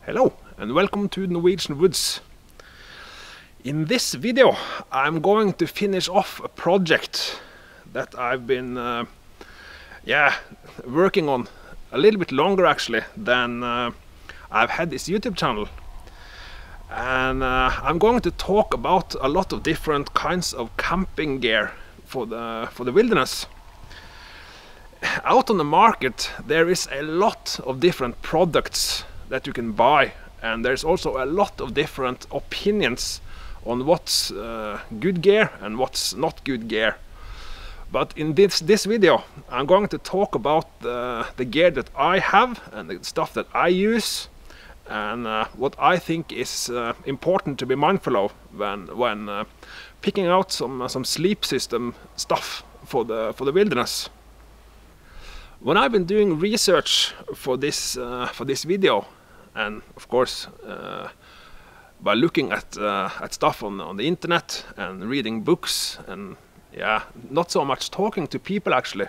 Hello and welcome to Norwegian Woods. In this video I'm going to finish off a project that I've been working on a little bit longer actually than I've had this YouTube channel. And I'm going to talk about a lot of different kinds of camping gear for the wilderness. Out on the market there is a lot of different products that you can buy, and there's also a lot of different opinions on what's good gear and what's not good gear. But in this video I'm going to talk about the gear that I have and the stuff that I use, and what I think is important to be mindful of when picking out some sleep system stuff for the wilderness. When I've been doing research for this video, and of course by looking at stuff on the internet and reading books and not so much talking to people actually,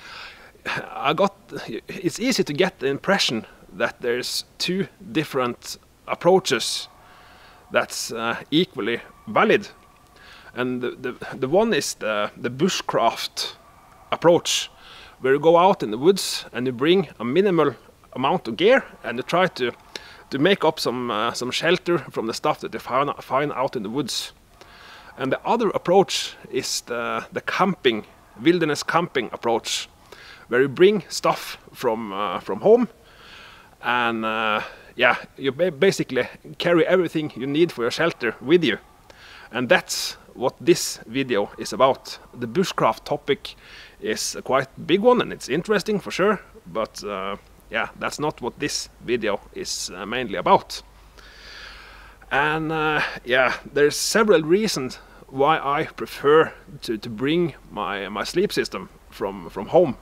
it's easy to get the impression that there's two different approaches that's equally valid. And the one is the bushcraft approach, where you go out in the woods and you bring a minimal amount of gear and you try to make up some shelter from the stuff that you find out in the woods. And the other approach is the wilderness camping approach, where you bring stuff from home and you basically carry everything you need for your shelter with you. And that's what this video is about. The bushcraft topic is a quite big one and it's interesting for sure, but that's not what this video is mainly about. And there's several reasons why I prefer to bring my sleep system from home.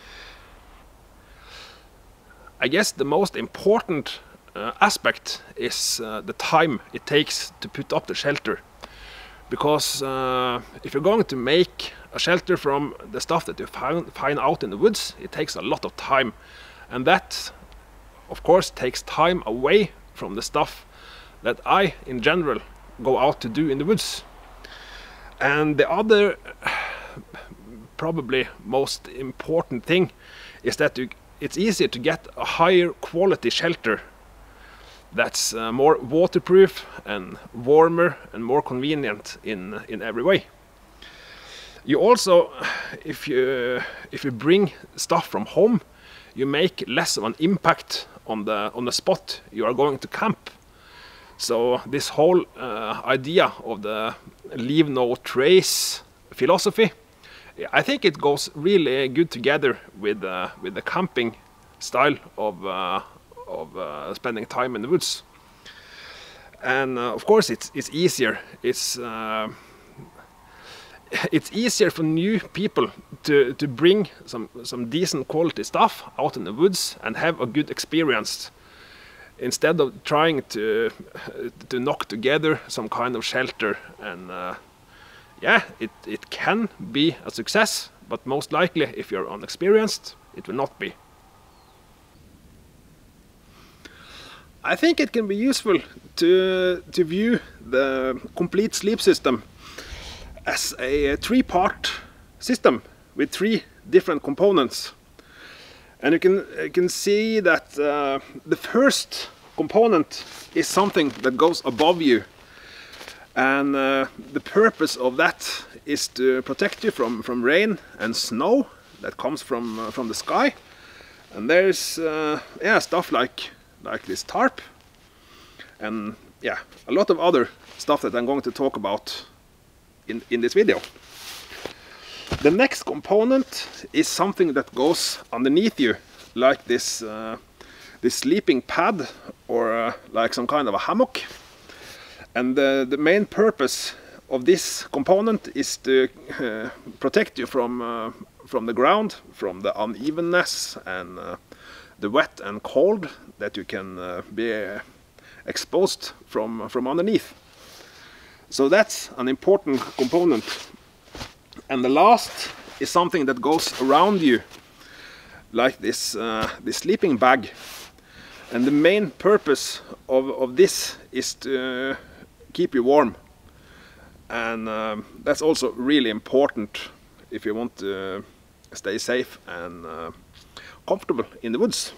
I guess the most important aspect is the time it takes to put up the shelter. Because if you're going to make a shelter from the stuff that you find out in the woods, it takes a lot of time. And that, of course, takes time away from the stuff that I, in general, go out to do in the woods. And the other, probably most important thing, is that it's easier to get a higher quality shelter that's more waterproof and warmer and more convenient in every way. You also, if you bring stuff from home, you make less of an impact on the spot you are going to camp. So this whole idea of the leave no trace philosophy, I think it goes really good together with the camping style of spending time in the woods. And of course it's easier. It's easier for new people to bring some decent quality stuff out in the woods and have a good experience, instead of trying to knock together some kind of shelter. And it can be a success, but most likely if you're unexperienced it will not be. I think it can be useful to view the complete sleep system as a three-part system with three different components. And you can see that the first component is something that goes above you, and the purpose of that is to protect you from rain and snow that comes from the sky. And there's stuff like this tarp, and a lot of other stuff that I'm going to talk about in this video. The next component is something that goes underneath you, like this sleeping pad, or like some kind of a hammock. And the main purpose of this component is to protect you from the ground, from the unevenness and the wet and cold that you can be exposed from underneath. So that's an important component. And the last is something that goes around you, like this sleeping bag. And the main purpose of this is to keep you warm. And that's also really important if you want to stay safe and comfortable in the woods.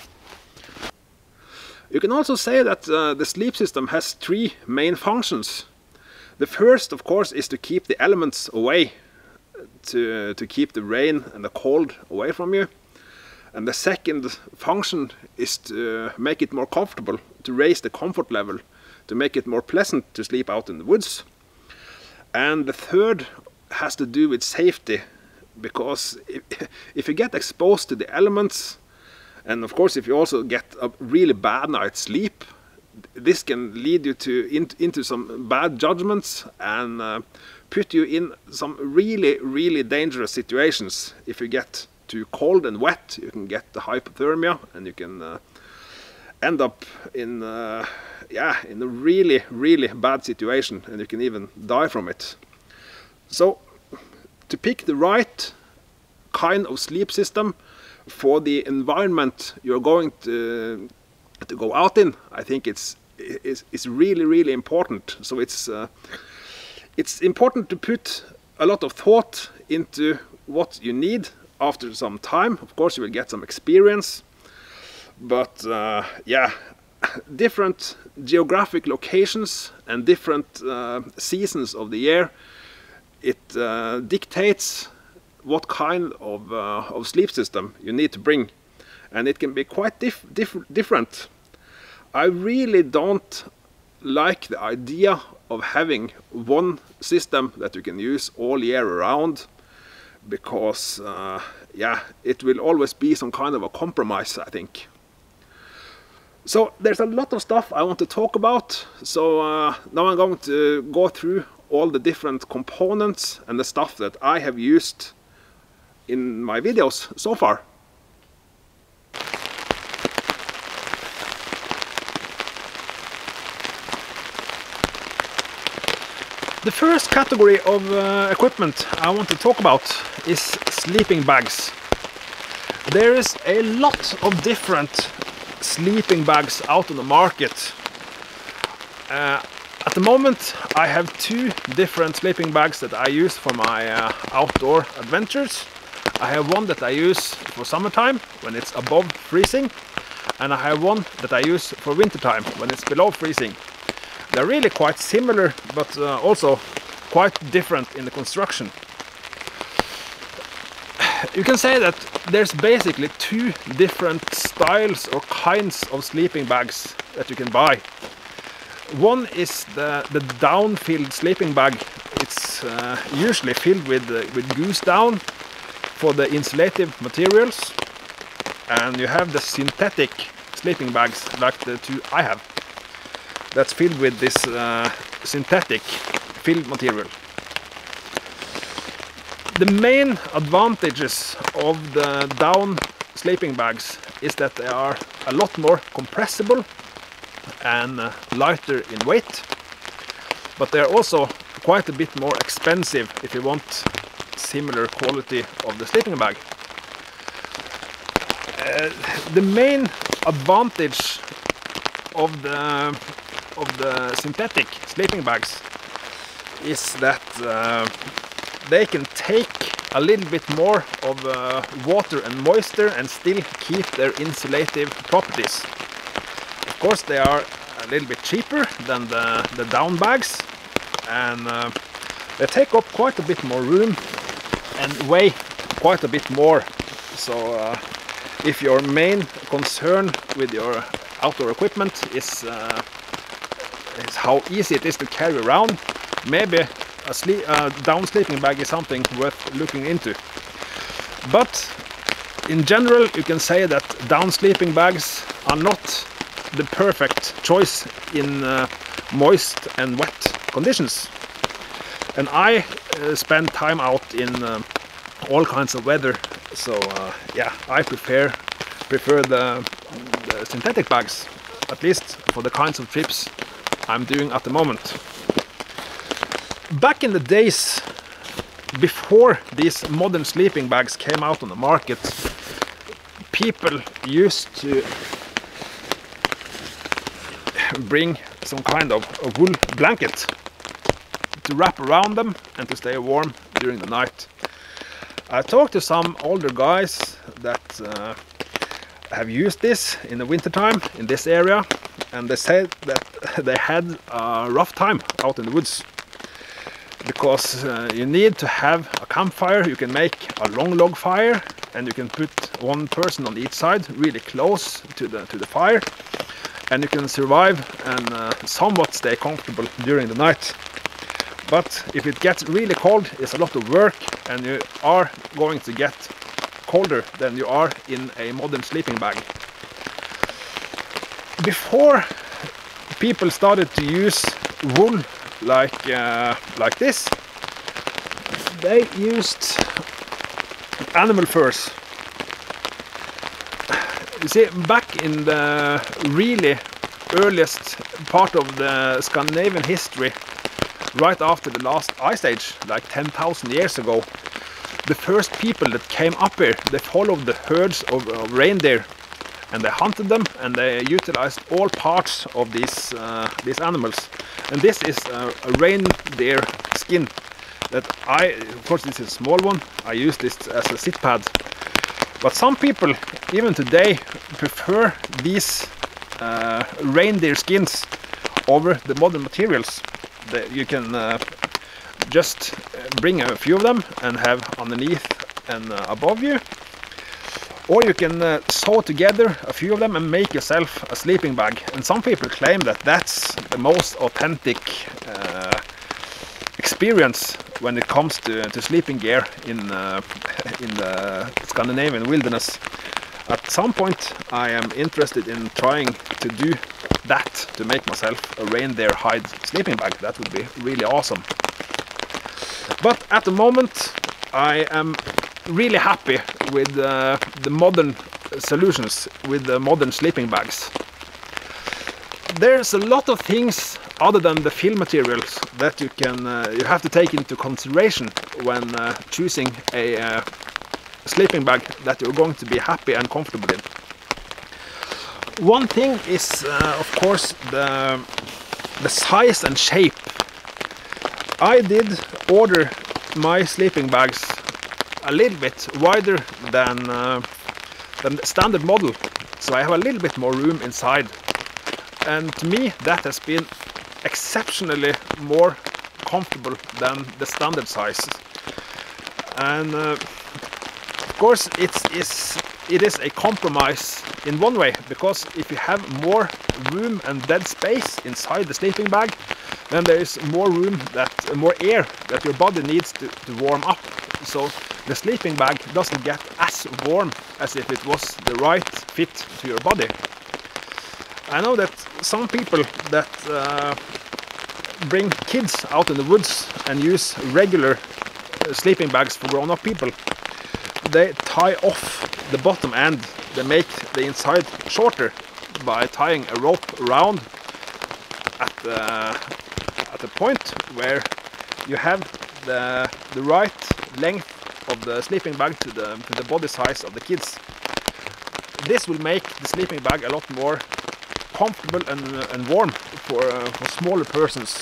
You can also say that the sleep system has three main functions. The first, of course, is to keep the elements away, to keep the rain and the cold away from you. And the second function is to make it more comfortable, to raise the comfort level, to make it more pleasant to sleep out in the woods. And the third has to do with safety, because if you get exposed to the elements, and of course if you also get a really bad night's sleep, this can lead you into some bad judgments and put you in some really dangerous situations. If you get too cold and wet, you can get the hypothermia, and you can end up in a really bad situation, and you can even die from it. So to pick the right kind of sleep system for the environment you're going to go out in, I think it's really important. So it's important to put a lot of thought into what you need. After some time, of course, you will get some experience, but yeah, different geographic locations and different seasons of the year, it dictates what kind of sleep system you need to bring, and it can be quite different. I really don't like the idea of having one system that you can use all year around, because yeah, it will always be some kind of a compromise, I think. So there's a lot of stuff I want to talk about, so now I'm going to go through all the different components and the stuff that I have used in my videos so far. The first category of equipment I want to talk about is sleeping bags. There is a lot of different sleeping bags out on the market. At the moment I have two different sleeping bags that I use for my outdoor adventures. I have one that I use for summertime when it's above freezing, and I have one that I use for wintertime when it's below freezing. They're really quite similar, but also quite different in the construction. You can say that there's basically two different styles or kinds of sleeping bags that you can buy. One is the down-filled sleeping bag. It's usually filled with goose down for the insulative materials, and you have the synthetic sleeping bags like the two I have. That's filled with this synthetic filled material. The main advantages of the down sleeping bags is that they are a lot more compressible and lighter in weight, but they are also quite a bit more expensive if you want similar quality of the sleeping bag. The main advantage of the synthetic sleeping bags is that they can take a little bit more of water and moisture and still keep their insulative properties. Of course, they are a little bit cheaper than the down bags, and they take up quite a bit more room and weigh quite a bit more. So if your main concern with your outdoor equipment is how easy it is to carry around, maybe a down sleeping bag is something worth looking into. But in general, you can say that down sleeping bags are not the perfect choice in moist and wet conditions. And I spend time out in all kinds of weather, so yeah, I prefer the synthetic bags, at least for the kinds of trips I'm doing at the moment. Back in the days, before these modern sleeping bags came out on the market, people used to bring some kind of a wool blanket to wrap around them and to stay warm during the night. I talked to some older guys that have used this in the wintertime in this area, and they said that they had a rough time out in the woods because you need to have a campfire. You can make a long log fire and you can put one person on each side really close to the fire, and you can survive and somewhat stay comfortable during the night. But if it gets really cold, it's a lot of work, and you are going to get colder than you are in a modern sleeping bag. Before people started to use wool like this, they used animal furs. You see, back in the really earliest part of the Scandinavian history, right after the last ice age, like 10,000 years ago, the first people that came up here, they followed the herds of reindeer, and they hunted them, and they utilized all parts of these animals. And this is a reindeer skin that of course this is a small one, I use this as a sit pad. But some people, even today, prefer these reindeer skins over the modern materials. You can just bring a few of them and have underneath and above you, or you can sew together a few of them and make yourself a sleeping bag. And some people claim that that's the most authentic experience when it comes to sleeping gear in the Scandinavian wilderness. At some point I am interested in trying to do that, to make myself a reindeer hide sleeping bag. That would be really awesome. But at the moment I am really happy with the modern solutions, with the modern sleeping bags. There's a lot of things other than the fill materials that you have to take into consideration when choosing a sleeping bag that you're going to be happy and comfortable in. One thing is of course the size and shape. I did order my sleeping bags a little bit wider than the standard model, so I have a little bit more room inside, and to me that has been exceptionally more comfortable than the standard size. And of course it is a compromise in one way, because if you have more room and dead space inside the sleeping bag, then there is more room, more air that your body needs to warm up. So the sleeping bag doesn't get as warm as if it was the right fit to your body. I know that some people that bring kids out in the woods and use regular sleeping bags for grown-up people, they tie off the bottom end. They make the inside shorter by tying a rope around at the point where you have the right length of the sleeping bag to the body size of the kids. This will make the sleeping bag a lot more comfortable and warm for smaller persons.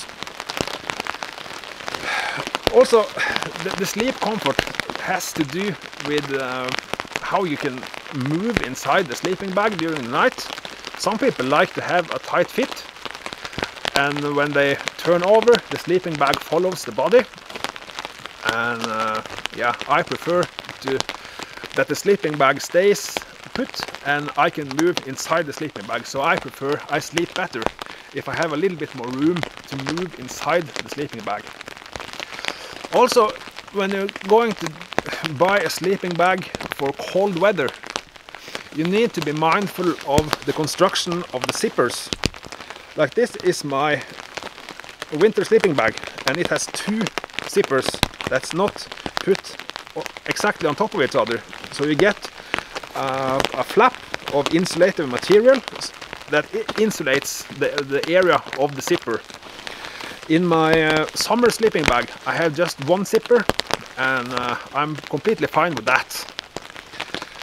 Also, the sleep comfort has to do with how you can move inside the sleeping bag during the night. Some people like to have a tight fit, and when they turn over, the sleeping bag follows the body. And yeah, I prefer that the sleeping bag stays put and I can move inside the sleeping bag. So I sleep better if I have a little bit more room to move inside the sleeping bag. Also, when you're going to buy a sleeping bag for cold weather, you need to be mindful of the construction of the zippers. Like this is my winter sleeping bag, and it has two zippers that's not put exactly on top of each other. So you get a flap of insulative material that insulates the area of the zipper. In my summer sleeping bag I have just one zipper, and I'm completely fine with that.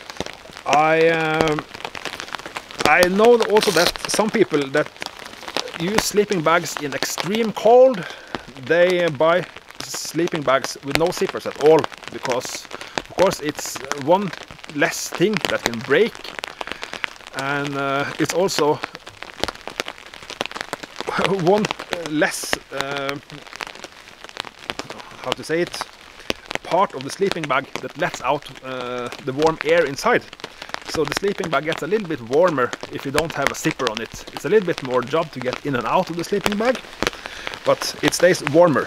I know also that some people that use sleeping bags in extreme cold, they buy sleeping bags with no zippers at all, because of course it's one less thing that can break, and it's also one less how to say it, part of the sleeping bag that lets out the warm air inside. So the sleeping bag gets a little bit warmer if you don't have a zipper on it. It's a little bit more job to get in and out of the sleeping bag, but it stays warmer.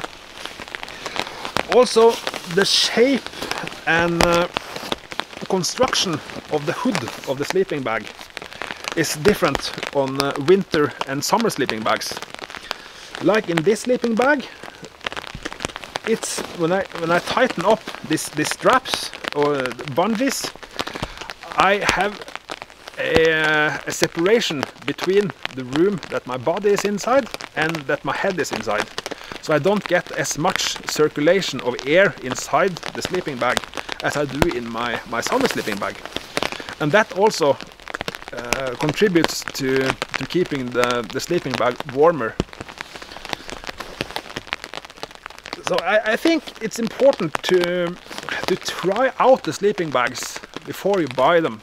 Also, the shape and construction of the hood of the sleeping bag is different on winter and summer sleeping bags. Like in this sleeping bag, it's when I tighten up these straps or bungees, I have a separation between the room that my body is inside and that my head is inside. So I don't get as much circulation of air inside the sleeping bag as I do in my summer sleeping bag. And that also contributes to keeping the sleeping bag warmer. So I think it's important to try out the sleeping bags before you buy them,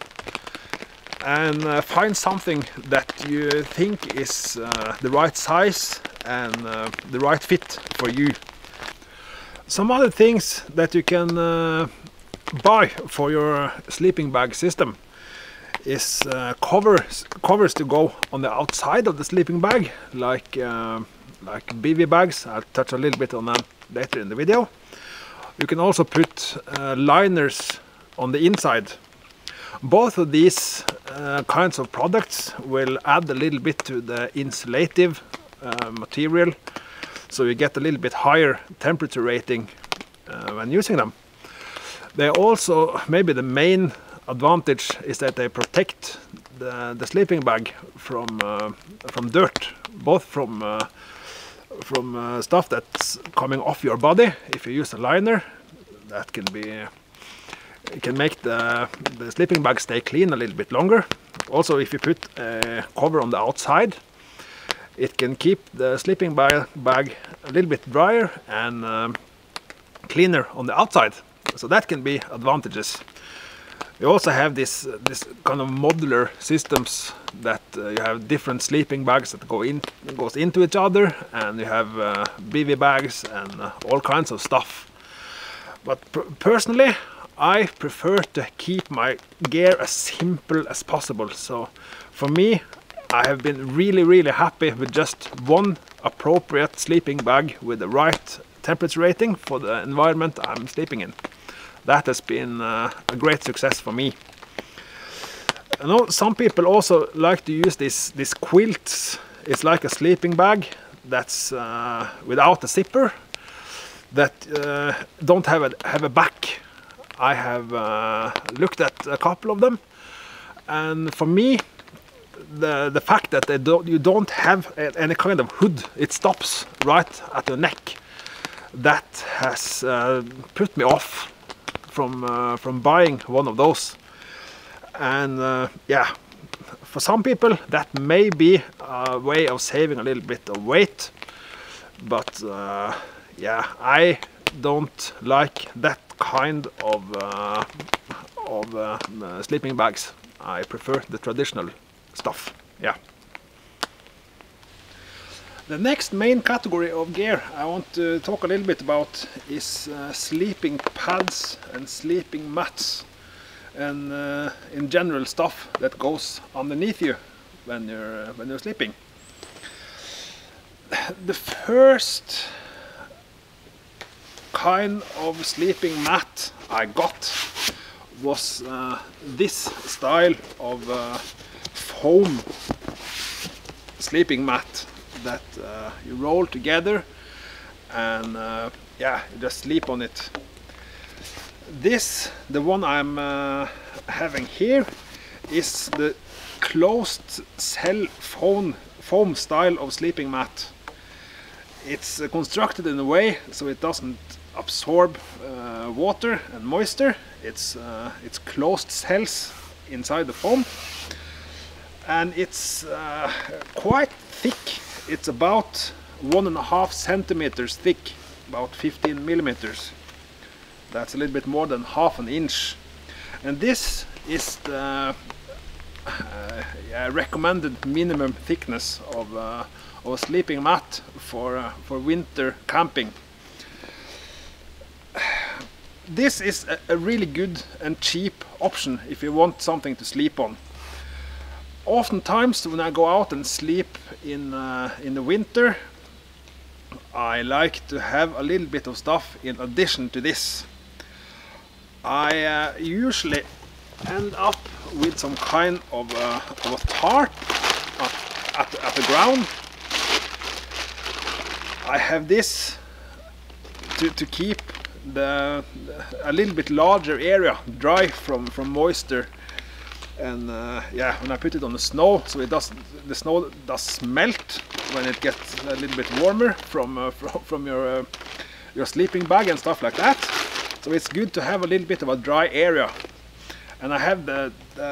and find something that you think is the right size and the right fit for you. Some other things that you can buy for your sleeping bag system is covers to go on the outside of the sleeping bag, like bivvy bags. I'll touch a little bit on that later in the video. You can also put liners on the inside. Both of these kinds of products will add a little bit to the insulative material, so you get a little bit higher temperature rating when using them. They also, maybe the main advantage is that they protect the sleeping bag from dirt, both from stuff that's coming off your body. If you use a liner, that can make the sleeping bag stay clean a little bit longer. Also, if you put a cover on the outside, it can keep the sleeping bag a little bit drier and cleaner on the outside. So that can be advantages. You also have this kind of modular systems that you have different sleeping bags that goes into each other, and you have bivvy bags and all kinds of stuff. But personally, I prefer to keep my gear as simple as possible. So for me, I have been really happy with just one appropriate sleeping bag with the right temperature rating for the environment I'm sleeping in. That has been a great success for me. I know some people also like to use these quilts. It's like a sleeping bag that's without a zipper, that don't have a back. I have looked at a couple of them, and for me, the fact that you don't have any kind of hood, it stops right at the neck, that has put me off from buying one of those. And yeah, for some people that may be a way of saving a little bit of weight, but yeah, I don't like that kind of sleeping bags. I prefer the traditional stuff. Yeah. The next main category of gear I want to talk a little bit about is sleeping pads and sleeping mats, and in general stuff that goes underneath you when you're sleeping. The first kind of sleeping mat I got was this style of foam sleeping mat that you roll together and yeah, you just sleep on it. The one I'm having here, is the closed cell foam style of sleeping mat. It's constructed in a way so it doesn't absorb water and moisture. It's closed cells inside the foam, and it's quite thick it's about 1.5 centimeters thick, about 15 millimeters. That's a little bit more than half an inch. And this is the recommended minimum thickness of a sleeping mat for winter camping. This is a really good and cheap option if you want something to sleep on. Oftentimes when I go out and sleep in the winter, I like to have a little bit of stuff in addition to this. I usually end up with some kind of a tarp at the ground. I have this to keep a little bit larger area dry from moisture, and yeah, when I put it on the snow, so the snow does melt when it gets a little bit warmer from your sleeping bag and stuff like that. So it's good to have a little bit of a dry area. And I have the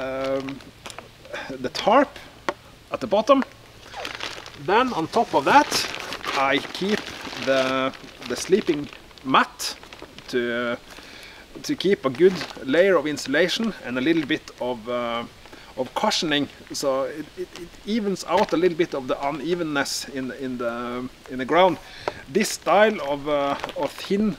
tarp at the bottom. Then on top of that I keep the sleeping mat to keep a good layer of insulation and a little bit of cushioning, so it evens out a little bit of the unevenness in the ground. This style of thin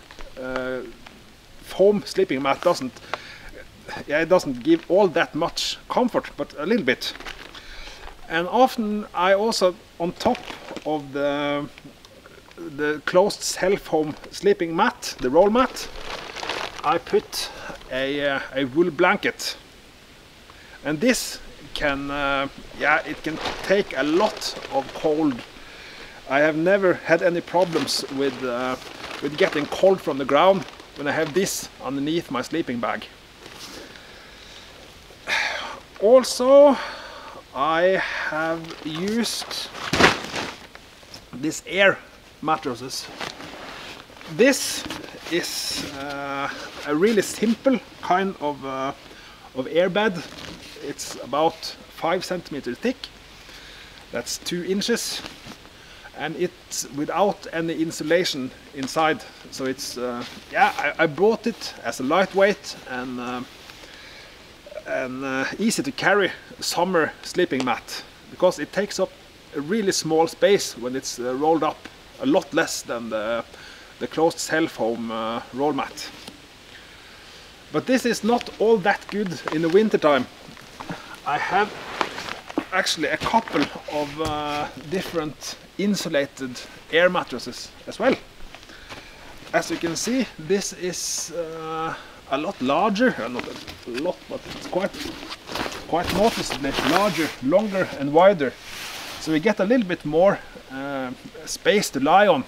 foam sleeping mat doesn't give all that much comfort, but a little bit. And often I also, on top of the closed self-foam sleeping mat, the roll mat, I put a wool blanket. And this can it can take a lot of cold. I have never had any problems with getting cold from the ground when I have this underneath my sleeping bag. Also, I have used this air mattresses. This is a really simple kind of air bed. It's about 5 centimeters thick. That's 2 inches. And it's without any insulation inside, so it's I bought it as a lightweight and easy to carry summer sleeping mat, because it takes up a really small space when it's rolled up, a lot less than the closed self-foam roll mat. But this is not all that good in the winter time. I have actually a couple of different insulated air mattresses as well. As you can see, this is a lot larger, not a lot, but it's quite noticeably larger, longer and wider. So we get a little bit more space to lie on.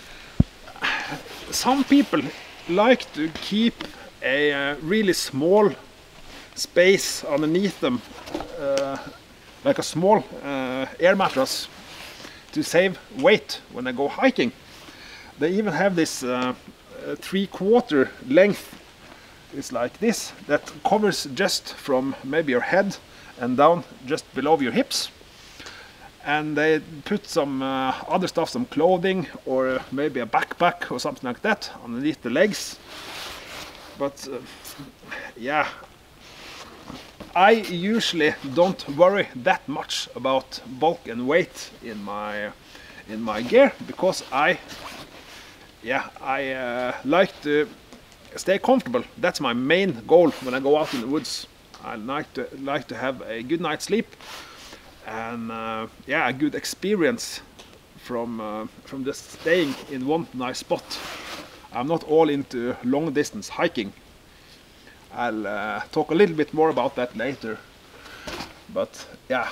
Some people like to keep a really small space underneath them, like a small air mattress, to save weight when they go hiking. They even have this 3/4 length. It's like this, that covers just from maybe your head and down just below your hips. And they put some other stuff, some clothing or maybe a backpack or something like that underneath the legs. But yeah, I usually don't worry that much about bulk and weight in my gear, because I like to stay comfortable. That's my main goal when I go out in the woods. I like to have a good night's sleep and a good experience from just staying in one nice spot. I'm not all into long distance hiking. I'll talk a little bit more about that later. But yeah,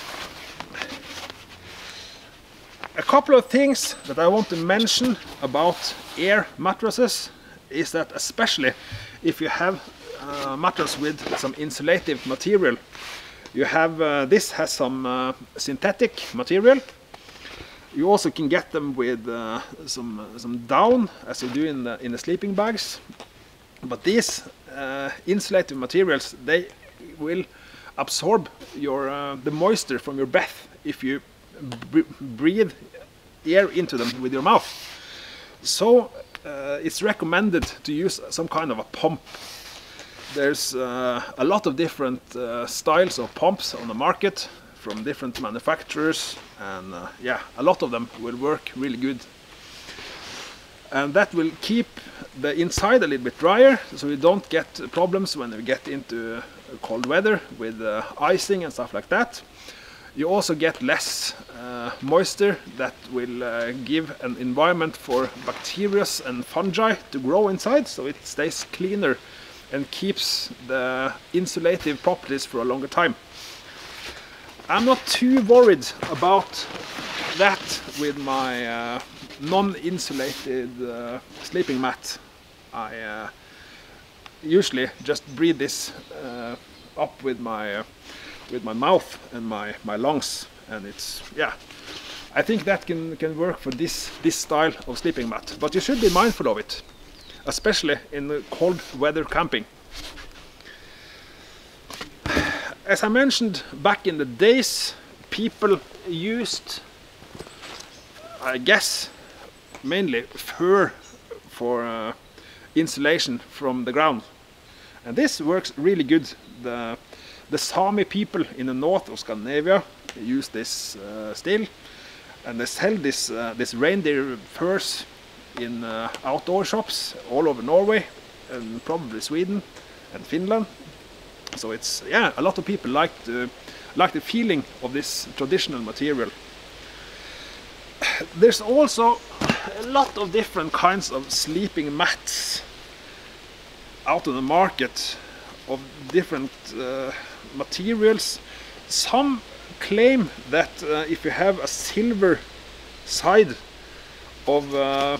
a couple of things that I want to mention about air mattresses is that, especially if you have a mattress with some insulative material, you have this has some synthetic material. You also can get them with some down, as you do in the sleeping bags. But these insulative materials, they will absorb the moisture from your breath if you breathe air into them with your mouth. So it's recommended to use some kind of a pump. There's a lot of different styles of pumps on the market from different manufacturers, and yeah, a lot of them will work really good. And that will keep the inside a little bit drier, so you don't get problems when you get into cold weather with icing and stuff like that. You also get less moisture that will give an environment for bacteria and fungi to grow inside, so it stays cleaner and keeps the insulative properties for a longer time. I'm not too worried about that with my non-insulated sleeping mat. I usually just breathe this up with my mouth and my lungs, and it's, yeah, I think that can work for this style of sleeping mat. But you should be mindful of it, especially in the cold weather camping. As I mentioned, back in the days, people used, I guess, mainly fur for insulation from the ground, and this works really good. The Sami people in the north of Scandinavia use this still, and they sell this reindeer furs in outdoor shops all over Norway and probably Sweden and Finland. So it's, yeah, a lot of people like the feeling of this traditional material. There's also a lot of different kinds of sleeping mats out on the market of different materials. Some claim that if you have a silver side of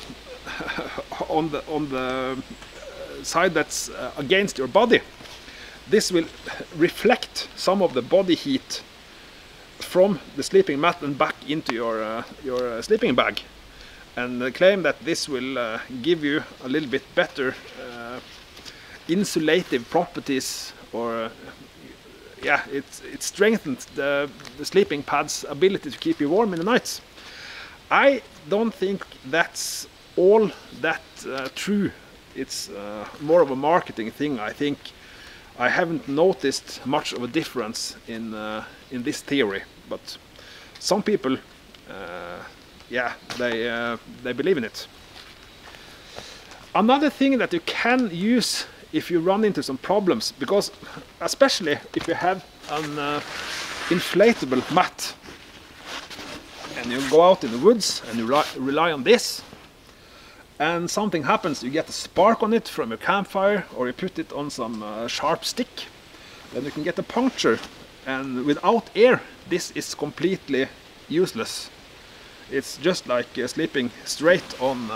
on the side that's against your body, this will reflect some of the body heat from the sleeping mat and back into your sleeping bag, and they claim that this will give you a little bit better insulative properties, or yeah, it strengthens the sleeping pad's ability to keep you warm in the nights. I don't think that's all that true. It's more of a marketing thing, I think. I haven't noticed much of a difference in this theory, but some people, yeah, they believe in it. Another thing that you can use if you run into some problems, because especially if you have an inflatable mat and you go out in the woods and you rely on this, and something happens, you get a spark on it from your campfire, or you put it on some sharp stick, then you can get a puncture, and without air this is completely useless. It's just like sleeping straight on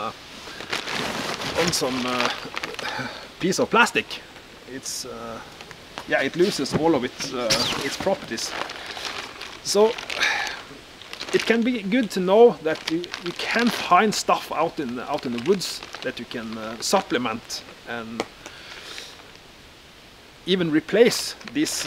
some piece of plastic. It's yeah, it loses all of its properties. So it can be good to know that you can find stuff out in the woods that you can supplement and even replace these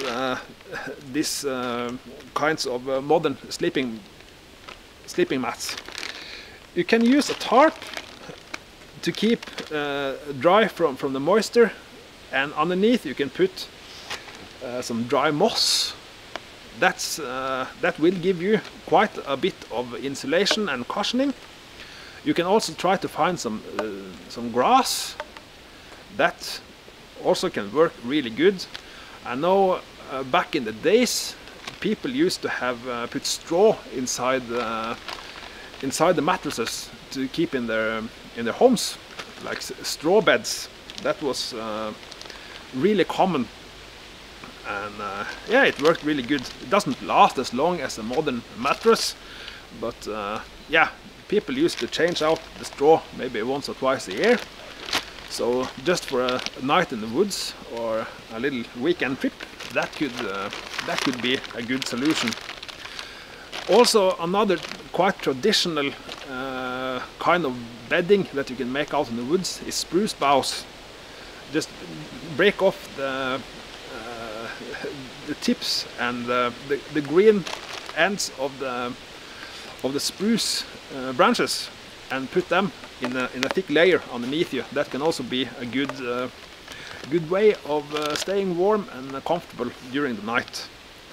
kinds of modern sleeping mats. You can use a tarp to keep dry from the moisture, and underneath you can put some dry moss. That will give you quite a bit of insulation and cushioning. You can also try to find some grass. That also can work really good. I know back in the days people used to have put straw inside the mattresses to keep in their homes, like straw beds. That was really common, and yeah, it worked really good. It doesn't last as long as a modern mattress, but yeah, people used to change out the straw maybe once or twice a year. So just for a night in the woods or a little weekend trip, that could be a good solution. Also, another quite traditional kind of bedding that you can make out in the woods is spruce boughs. Just break off the tips and the green ends of of the spruce branches and put them in a thick layer underneath you. That can also be a good way of staying warm and comfortable during the night.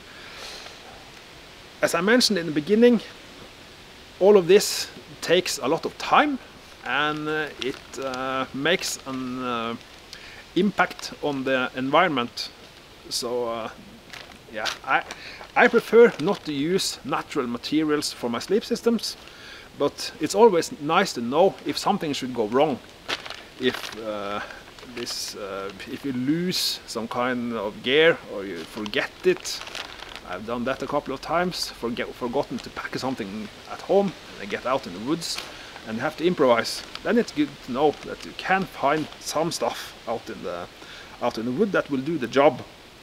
As I mentioned in the beginning, all of this takes a lot of time, and it makes an impact on the environment. So yeah, I prefer not to use natural materials for my sleep systems, but it's always nice to know if something should go wrong. If you lose some kind of gear or you forget it. I've done that a couple of times, forgotten to pack something at home, and I get out in the woods and have to improvise. Then it's good to know that you can find some stuff out in the wood that will do the job.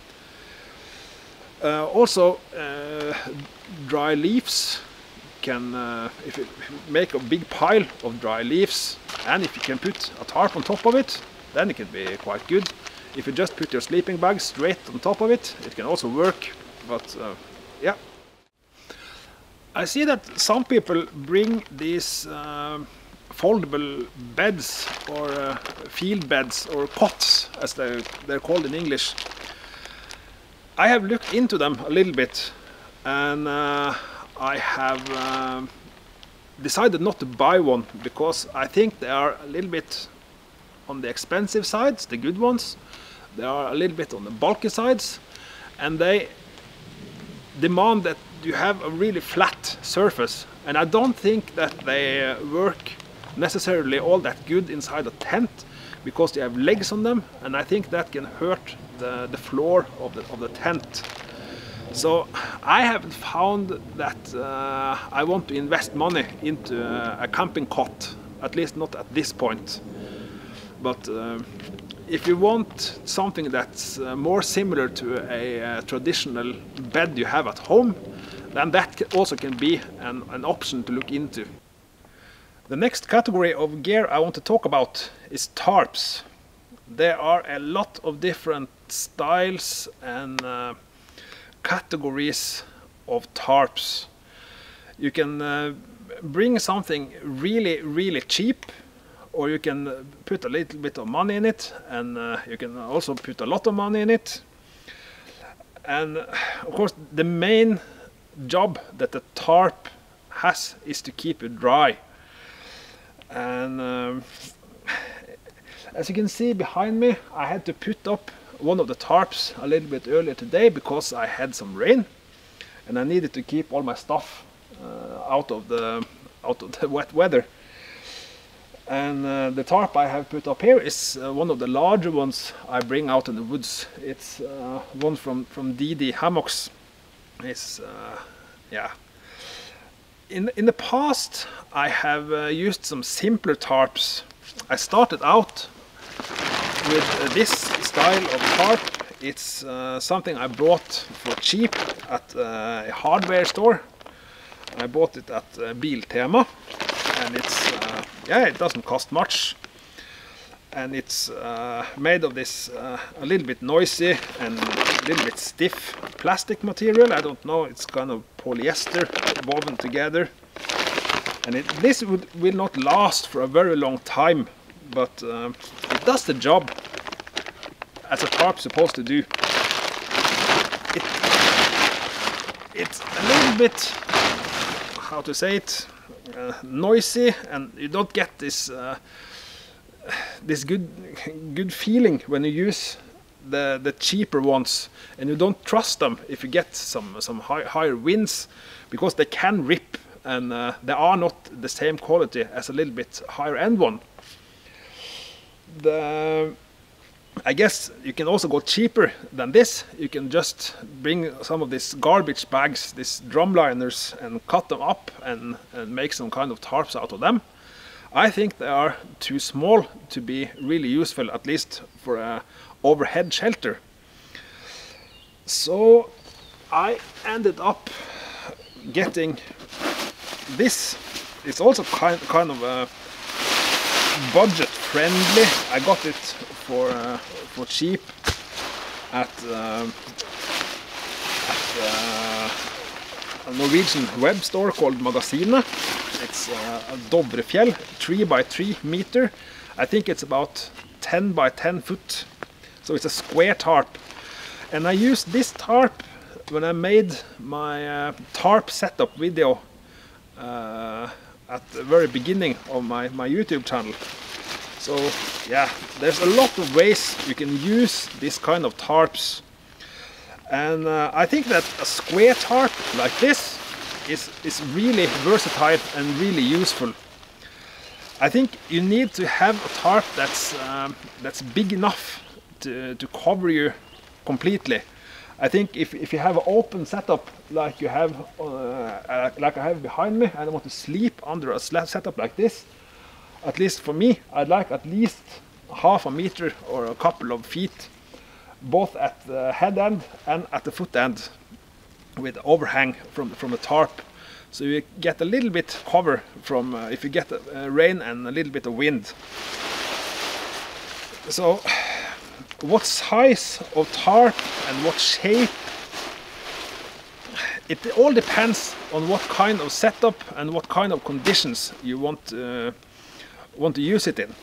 Also, dry leaves can, if you make a big pile of dry leaves, and if you can put a tarp on top of it, then it can be quite good. If you just put your sleeping bag straight on top of it, it can also work. But yeah, I see that some people bring these foldable beds or field beds or cots, as they're called in English. I have looked into them a little bit, and I have decided not to buy one because I think they are a little bit on the expensive sides, the good ones. They are a little bit on the bulky sides, and they demand that you have a really flat surface, and I don't think that they work necessarily all that good inside a tent because they have legs on them, and I think that can hurt the floor of the tent. So I haven't found that I want to invest money into a camping cot, at least not at this point. But if you want something that's more similar to a traditional bed you have at home, then that also can be an option to look into. The next category of gear I want to talk about is tarps. There are a lot of different styles and categories of tarps. You can bring something really cheap, or you can put a little bit of money in it, and you can also put a lot of money in it. And of course the main job that the tarp has is to keep it dry. And as you can see behind me, I had to put up one of the tarps a little bit earlier today because I had some rain and I needed to keep all my stuff out of the wet weather. And the tarp I have put up here is one of the larger ones I bring out in the woods. It's one from Hammocks. It's yeah. In the past I have used some simpler tarps. I started out with this style of tarp. It's something I bought for cheap at a hardware store. I bought it at Biltema, and it's yeah, it doesn't cost much, and it's made of this a little bit noisy and a little bit stiff plastic material. I don't know, it's kind of polyester woven together, and this will not last for a very long time, but it does the job as a tarp's supposed to do. It's a little bit, how to say it, noisy, and you don't get this this good feeling when you use the cheaper ones, and you don't trust them if you get some higher winds, because they can rip, and they are not the same quality as a little bit higher end one. I guess you can also go cheaper than this. You can just bring some of these garbage bags, these drum liners, and cut them up and make some kind of tarps out of them. I think they are too small to be really useful, at least for a overhead shelter. So I ended up getting this. It's also kind of a budget friendly. I got it for cheap at a Norwegian web store called Magasinet. It's a Dovrefjell 3 by 3 meter. I think it's about 10 by 10 foot. So it's a square tarp. And I used this tarp when I made my tarp setup video at the very beginning of my YouTube channel. So yeah, there's a lot of ways you can use this kind of tarps. And I think that a square tarp like this is really versatile and really useful. I think you need to have a tarp that's big enough to cover you completely. I think if you have an open setup like you have, like I have behind me, and I want to sleep under a setup like this, at least for me, I'd like at least half a meter or a couple of feet, both at the head end and at the foot end, with overhang from the tarp, so you get a little bit cover from if you get rain and a little bit of wind. So what size of tarp and what shape, it all depends on what kind of setup and what kind of conditions you want to use it in.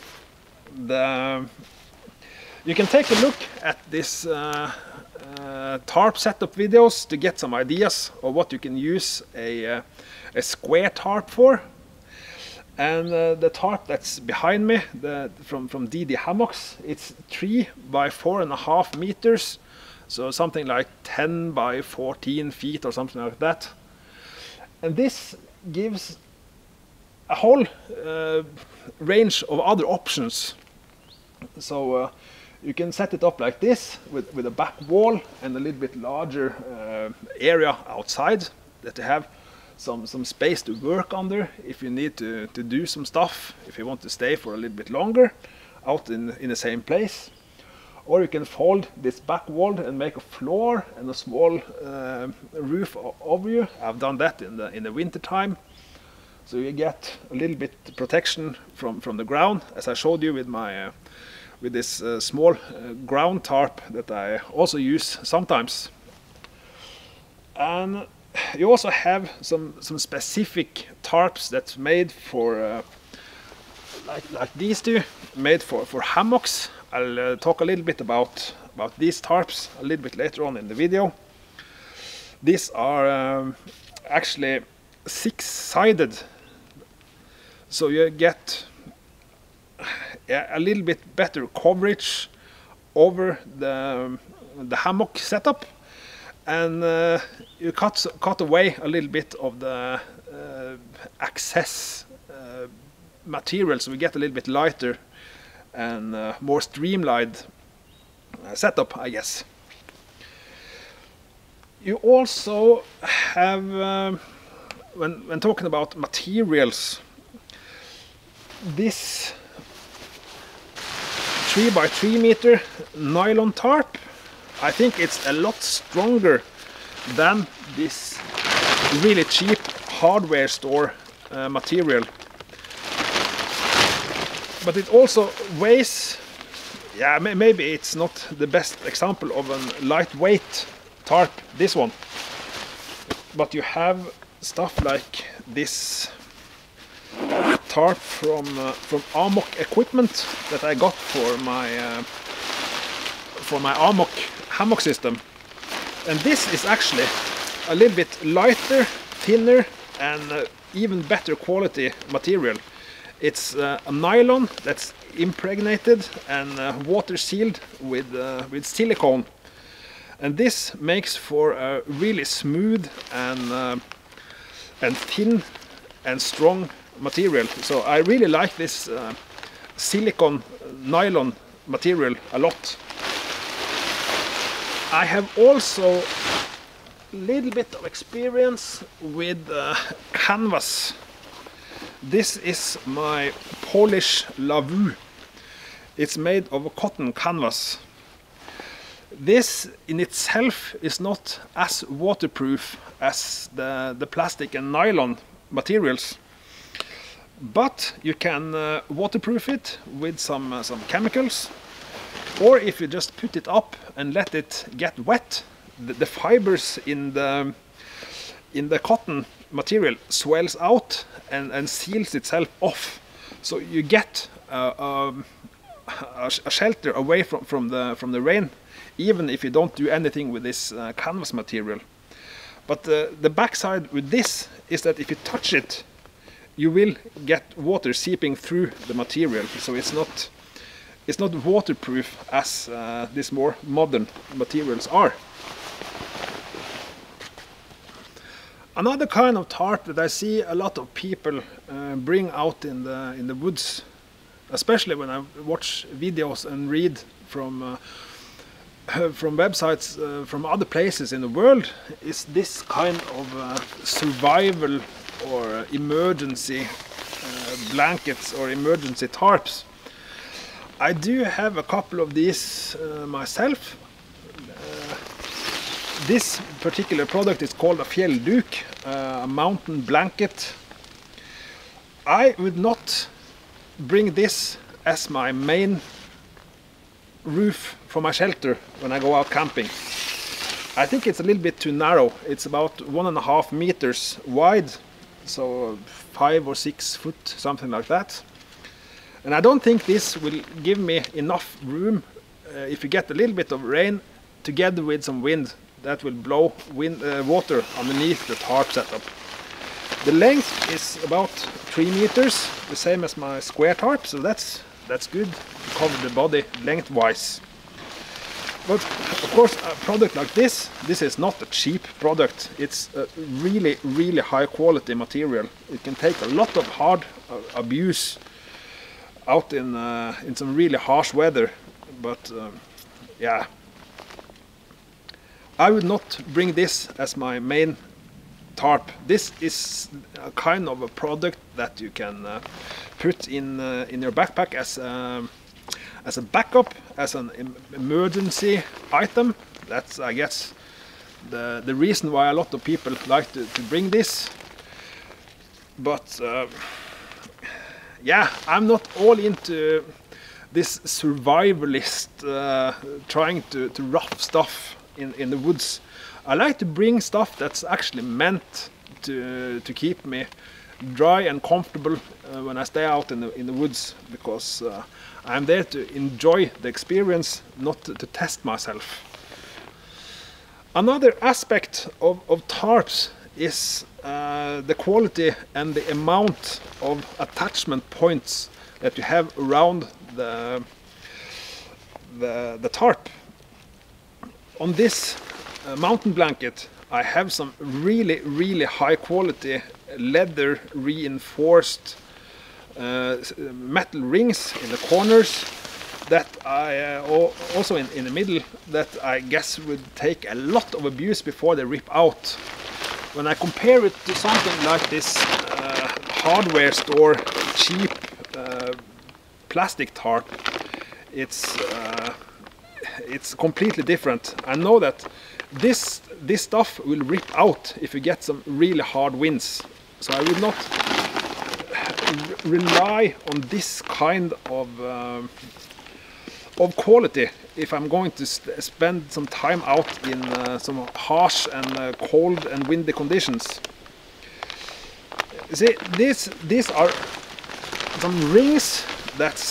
You can take a look at this tarp setup videos to get some ideas of what you can use a square tarp for. And the tarp that's behind me, from DD Hammocks, it's 3 by 4.5 meters, so something like 10 by 14 feet or something like that. And this gives a whole range of other options. So you can set it up like this with a back wall and a little bit larger area outside that you have some space to work under if you need to do some stuff, if you want to stay for a little bit longer out in the same place. Or you can fold this back wall and make a floor and a small roof over you. I've done that in the winter time, so you get a little bit protection from the ground, as I showed you with my with this small ground tarp that I also use sometimes. And you also have some specific tarps that's made for like these two, made for hammocks. I'll talk a little bit about these tarps a little bit later on in the video. These are actually 6-sided, so you get a little bit better coverage over the hammock setup, and you cut away a little bit of the excess material, so we get a little bit lighter and more streamlined setup, I guess. You also have, when talking about materials, this 3 by 3 meter nylon tarp, I think it's a lot stronger than this really cheap hardware store material. But it also weighs, yeah, maybe it's not the best example of a lightweight tarp, this one. But you have stuff like this tarp from Amok equipment that I got for my Amok Hammock system. And this is actually a little bit lighter, thinner, and even better quality material. It's a nylon that's impregnated and water sealed with silicone, and this makes for a really smooth and thin and strong material. So I really like this silicone nylon material a lot. I have also a little bit of experience with canvas. This is my Polish Lavu. It's made of a cotton canvas. This in itself is not as waterproof as the plastic and nylon materials, but you can waterproof it with some chemicals, or if you just put it up and let it get wet, the fibers in in the cotton material swells out and seals itself off. So you get a shelter away from the rain, even if you don't do anything with this canvas material. But the backside with this is that if you touch it, you will get water seeping through the material. So it's not waterproof as these more modern materials are. Another kind of tarp that I see a lot of people bring out in the woods, especially when I watch videos and read from websites from other places in the world, is this kind of survival or emergency blankets or emergency tarps. I do have a couple of these myself. This particular product is called a fjellduk, a mountain blanket. I would not bring this as my main roof for my shelter when I go out camping. I think it's a little bit too narrow. It's about 1.5 meters wide, so 5 or 6 foot, something like that. And I don't think this will give me enough room if you get a little bit of rain together with some wind. That will blow water underneath the tarp setup. The length is about 3 meters, the same as my square tarp, so that's good to cover the body lengthwise. But of course, a product like this is not a cheap product. It's a really, really high quality material. It can take a lot of hard abuse out in some really harsh weather. But yeah, I would not bring this as my main tarp. This is a kind of a product that you can put in your backpack as a backup, as an emergency item. That's, I guess, the reason why a lot of people like to bring this. But yeah, I'm not all into this survivalist trying to rough stuff in the woods. I like to bring stuff that's actually meant to keep me dry and comfortable when I stay out in the woods, because I'm there to enjoy the experience, not to test myself. Another aspect of tarps is the quality and the amount of attachment points that you have around the tarp. On this mountain blanket, I have some really, really high quality leather reinforced metal rings in the corners that I also in the middle, that I guess would take a lot of abuse before they rip out. When I compare it to something like this hardware store cheap plastic tarp, it's completely different. I know that this stuff will rip out if you get some really hard winds, so I will not rely on this kind of quality if I'm going to spend some time out in some harsh and cold and windy conditions. See, these are some rings that's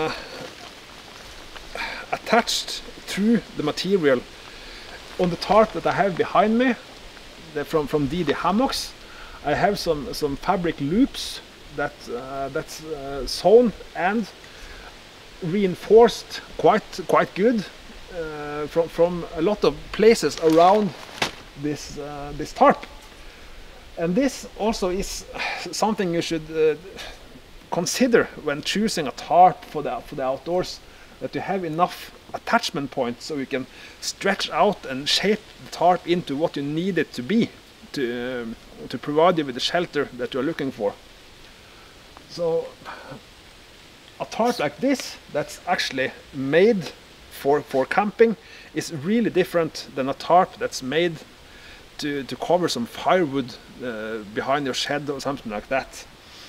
attached through the material. On the tarp that I have behind me, from DD Hammocks, I have some fabric loops that's sewn and reinforced quite good from a lot of places around this tarp. And this also is something you should consider when choosing a tarp for the outdoors, that you have enough attachment points so you can stretch out and shape the tarp into what you need it to be to provide you with the shelter that you're looking for. So a tarp like this, that's actually made for camping, is really different than a tarp that's made to cover some firewood behind your shed or something like that.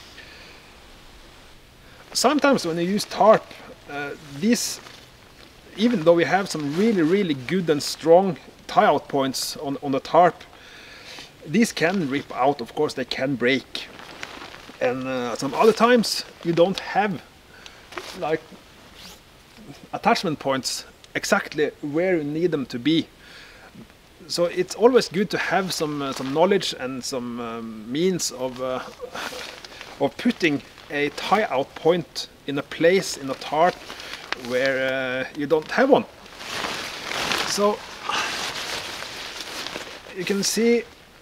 Sometimes when you use tarp, these, even though we have some really good and strong tie-out points on the tarp, These can rip out, of course, they can break. And some other times you don't have like attachment points exactly where you need them to be. So it's always good to have some knowledge and some means of putting a tie-out point in a place in a tarp where you don't have one. So you can see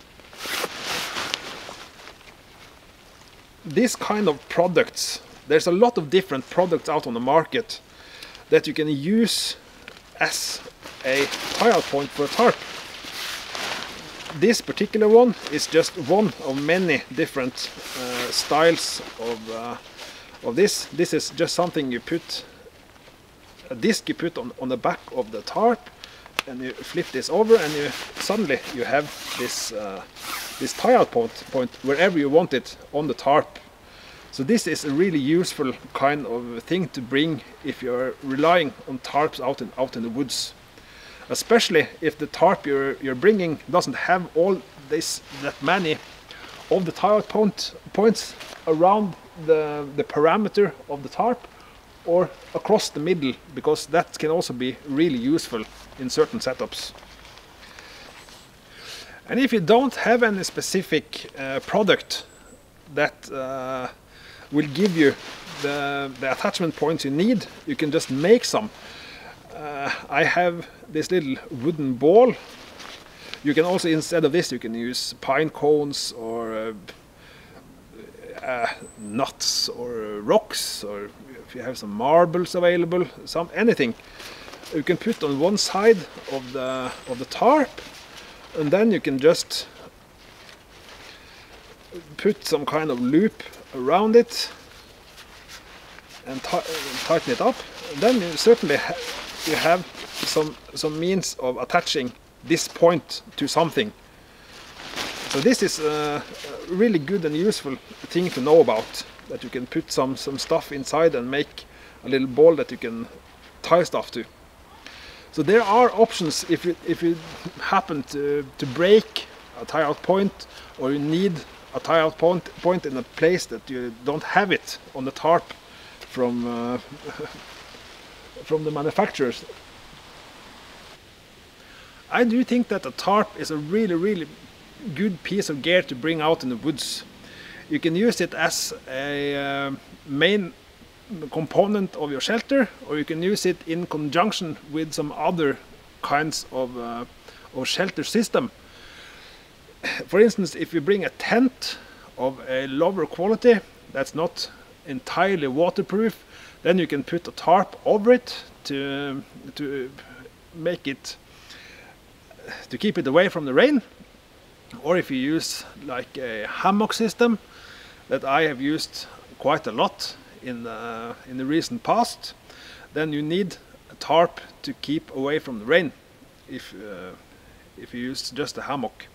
this kind of products. There's a lot of different products out on the market that you can use as a tie-out point for a tarp. This particular one is just one of many different styles of this. This is just something you put, a disc you put on the back of the tarp, and you flip this over, and suddenly you have this this tie-out point wherever you want it on the tarp. So this is a really useful kind of thing to bring if you're relying on tarps out in the woods. Especially if the tarp you're bringing doesn't have all that many of the tie-out points around the parameter of the tarp or across the middle, because that can also be really useful in certain setups. And if you don't have any specific product that will give you the attachment points you need, you can just make some. I have this little wooden ball. You can also, instead of this, you can use pine cones or nuts or rocks, or if you have some marbles available, anything you can put on one side of the tarp, and then you can just put some kind of loop around it and tighten it up. And then you certainly you have some means of attaching this point to something. So this is a really good and useful thing to know about, that you can put some stuff inside and make a little ball that you can tie stuff to. So there are options if you happen to break a tie-out point, or you need a tie-out point in a place that you don't have it on the tarp from the manufacturers. I do think that a tarp is a really good piece of gear to bring out in the woods. You can use it as a main component of your shelter, or you can use it in conjunction with some other kinds of shelter system. For instance, if you bring a tent of a lower quality that's not entirely waterproof, then you can put a tarp over it to make it, to keep it away from the rain. Or if you use like a hammock system that I have used quite a lot in the recent past, then you need a tarp to keep away from the rain if you use just a hammock.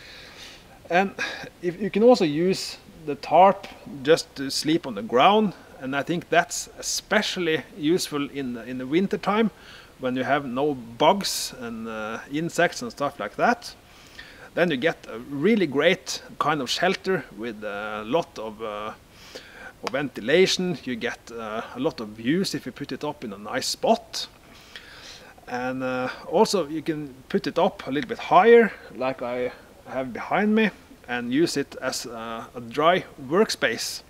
And if you can also use the tarp just to sleep on the ground, and I think that's especially useful in the winter time, when you have no bugs and insects and stuff like that. Then you get a really great kind of shelter with a lot of ventilation. You get a lot of views if you put it up in a nice spot. And also you can put it up a little bit higher, like I have behind me, and use it as a dry workspace.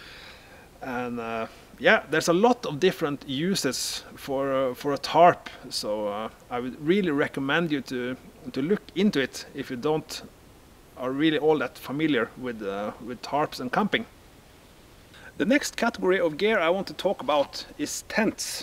And yeah, there's a lot of different uses for a tarp, so I would really recommend you to look into it if you are really all that familiar with tarps and camping. The next category of gear I want to talk about is tents.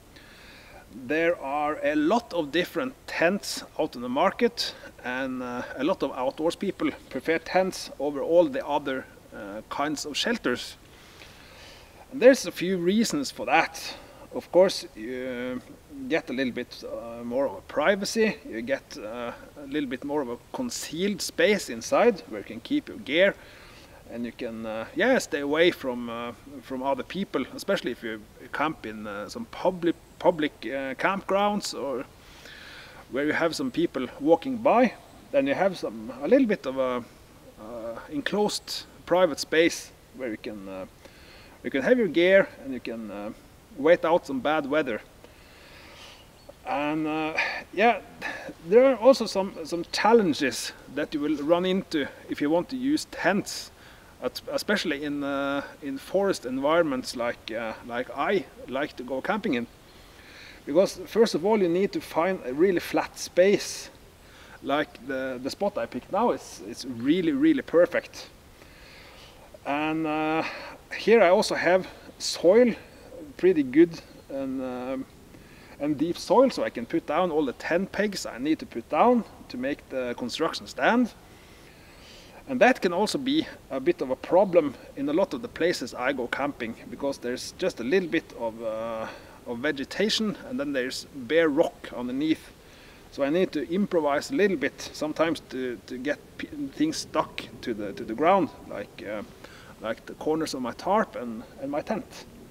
There are a lot of different tents out in the market, and a lot of outdoors people prefer tents over all the other kinds of shelters. And there's a few reasons for that. Of course, you get a little bit more of a privacy, you get a little bit more of a concealed space inside where you can keep your gear, and you can yeah, stay away from other people, especially if you camp in some public campgrounds, or where you have some people walking by. then you have a little bit of a enclosed private space where you can have your gear and you can wait out some bad weather. And yeah, there are also some challenges that you will run into if you want to use tents, especially in forest environments like I like to go camping in. Because first of all, you need to find a really flat space. Like the spot I picked now, it's really perfect. And here I also have soil, pretty good and deep soil, so I can put down all the tent pegs I need to put down to make the construction stand. And that can also be a bit of a problem in a lot of the places I go camping, because there's just a little bit of vegetation and then there's bare rock underneath. So I need to improvise a little bit sometimes to get things stuck to the ground, like the corners of my tarp and my tent.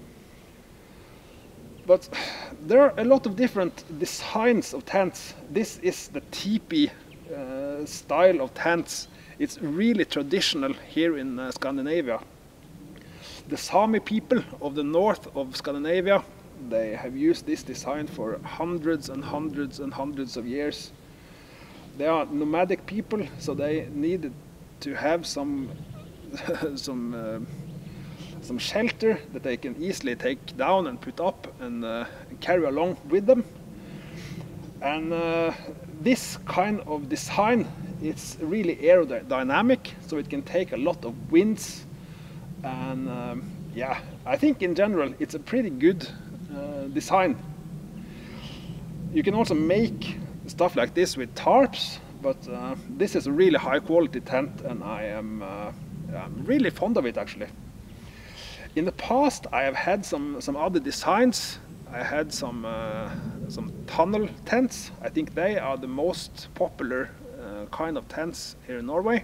But there are a lot of different designs of tents. This is the teepee style of tents. It's really traditional here in Scandinavia. The Sami people of the north of Scandinavia, they have used this design for hundreds and hundreds of years. They are nomadic people, so they needed to have some shelter that they can easily take down and put up and carry along with them. And this kind of design, it's really aerodynamic, so it can take a lot of winds. And yeah, I think in general it's a pretty good design. You can also make stuff like this with tarps, but this is a really high quality tent, and I'm really fond of it actually. In the past I have had some other designs. I had some tunnel tents. I think they are the most popular kind of tents here in Norway.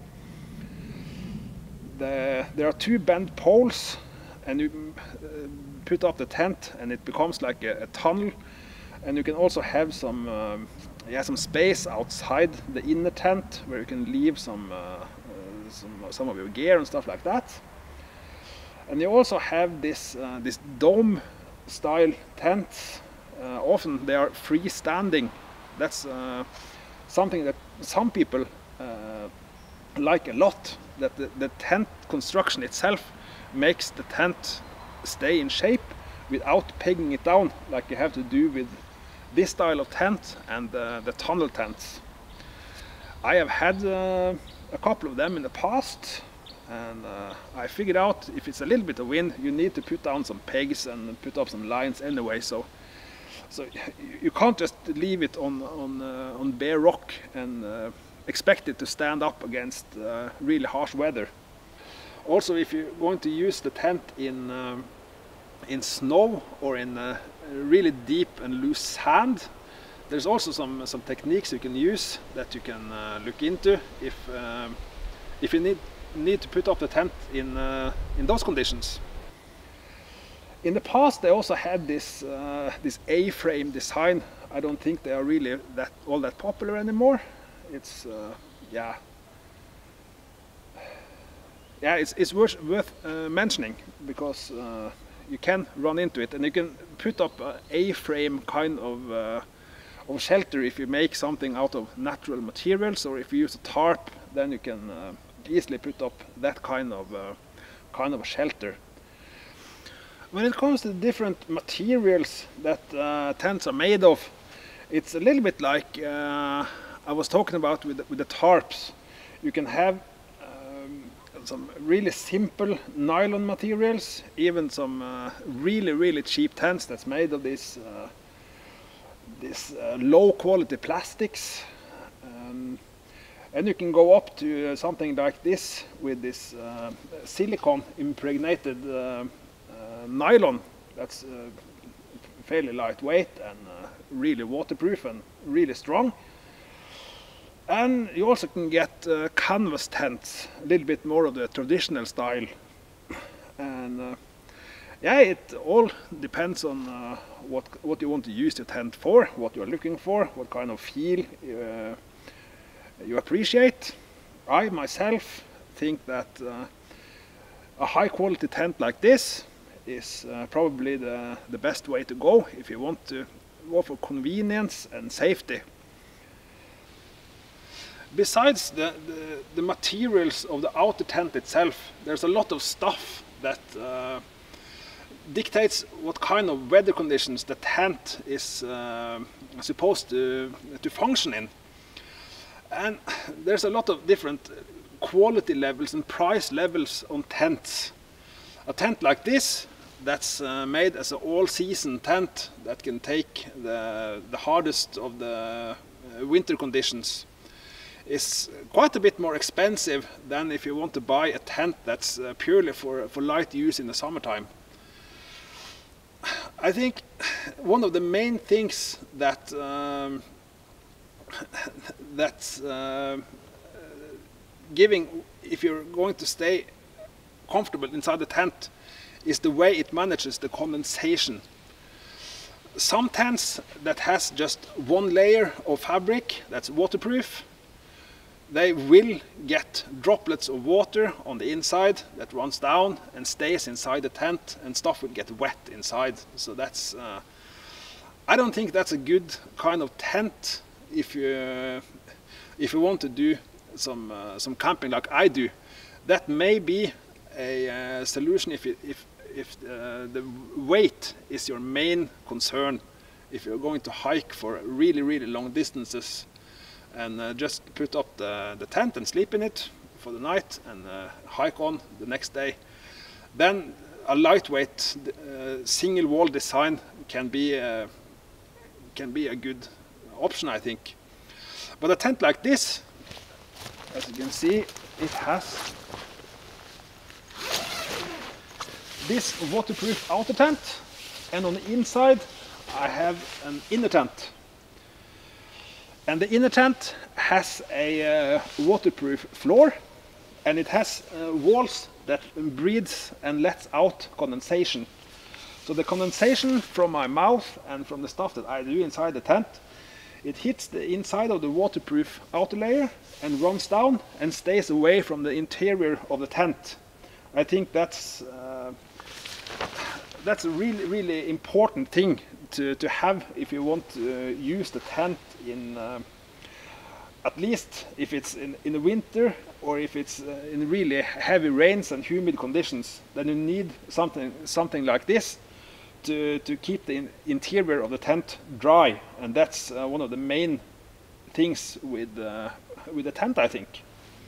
There are two bent poles, and you put up the tent and it becomes like a tunnel. And you can also have some space outside the inner tent where you can leave some of your gear and stuff like that. And you also have this dome style tents. Often they are freestanding. That's something that some people like a lot, that the tent construction itself makes the tent stay in shape without pegging it down like you have to do with this style of tent and the tunnel tents. I have had a couple of them in the past, and I figured out if it's a little bit of wind, you need to put down some pegs and put up some lines anyway, so you can't just leave it on bare rock and expect it to stand up against really harsh weather. Also, if you're going to use the tent in snow or in really deep and loose sand, there's also some techniques you can use that you can look into if you need to put up the tent in those conditions. In the past they also had this A-frame design. I don't think they are really all that popular anymore. It's it's worth mentioning, because you can run into it, and you can put up an A-frame kind of shelter if you make something out of natural materials, or if you use a tarp, then you can easily put up that kind of a shelter. When it comes to the different materials that tents are made of, it's a little bit like I was talking about with the tarps. You can have some really simple nylon materials, even some really cheap tents that's made of this low quality plastics. And you can go up to something like this with this silicone impregnated nylon that's fairly lightweight and really waterproof and really strong. And you also can get canvas tents, a little bit more of the traditional style. And yeah, it all depends on what you want to use your tent for, what you are looking for, what kind of feel you appreciate. I myself think that a high quality tent like this is probably the best way to go if you want to go for convenience and safety. Besides the materials of the outer tent itself, there's a lot of stuff that dictates what kind of weather conditions the tent is supposed to function in. And there's a lot of different quality levels and price levels on tents. A tent like this, that's made as an all-season tent that can take the hardest of the winter conditions, is quite a bit more expensive than if you want to buy a tent that's purely for light use in the summertime. I think one of the main things that that's giving, if you're going to stay comfortable inside the tent, is the way it manages the condensation. Some tents that has just one layer of fabric that's waterproof, they will get droplets of water on the inside that runs down and stays inside the tent, and stuff will get wet inside. So that's I don't think that's a good kind of tent if you want to do some camping like I do. That may be a solution if the weight is your main concern, if you're going to hike for really long distances, and just put up the tent and sleep in it for the night and hike on the next day. Then a lightweight single wall design can be a good option, I think. But a tent like this, as you can see, it has this waterproof outer tent, and on the inside I have an inner tent. And the inner tent has a waterproof floor, and it has walls that breathes and lets out condensation. So the condensation from my mouth and from the stuff that I do inside the tent, it hits the inside of the waterproof outer layer and runs down and stays away from the interior of the tent. I think that's a really important thing to have if you want to use the tent in at least if it's in the winter, or if it's in really heavy rains and humid conditions. Then you need something like this to keep the interior of the tent dry, and that's one of the main things with the tent, I think.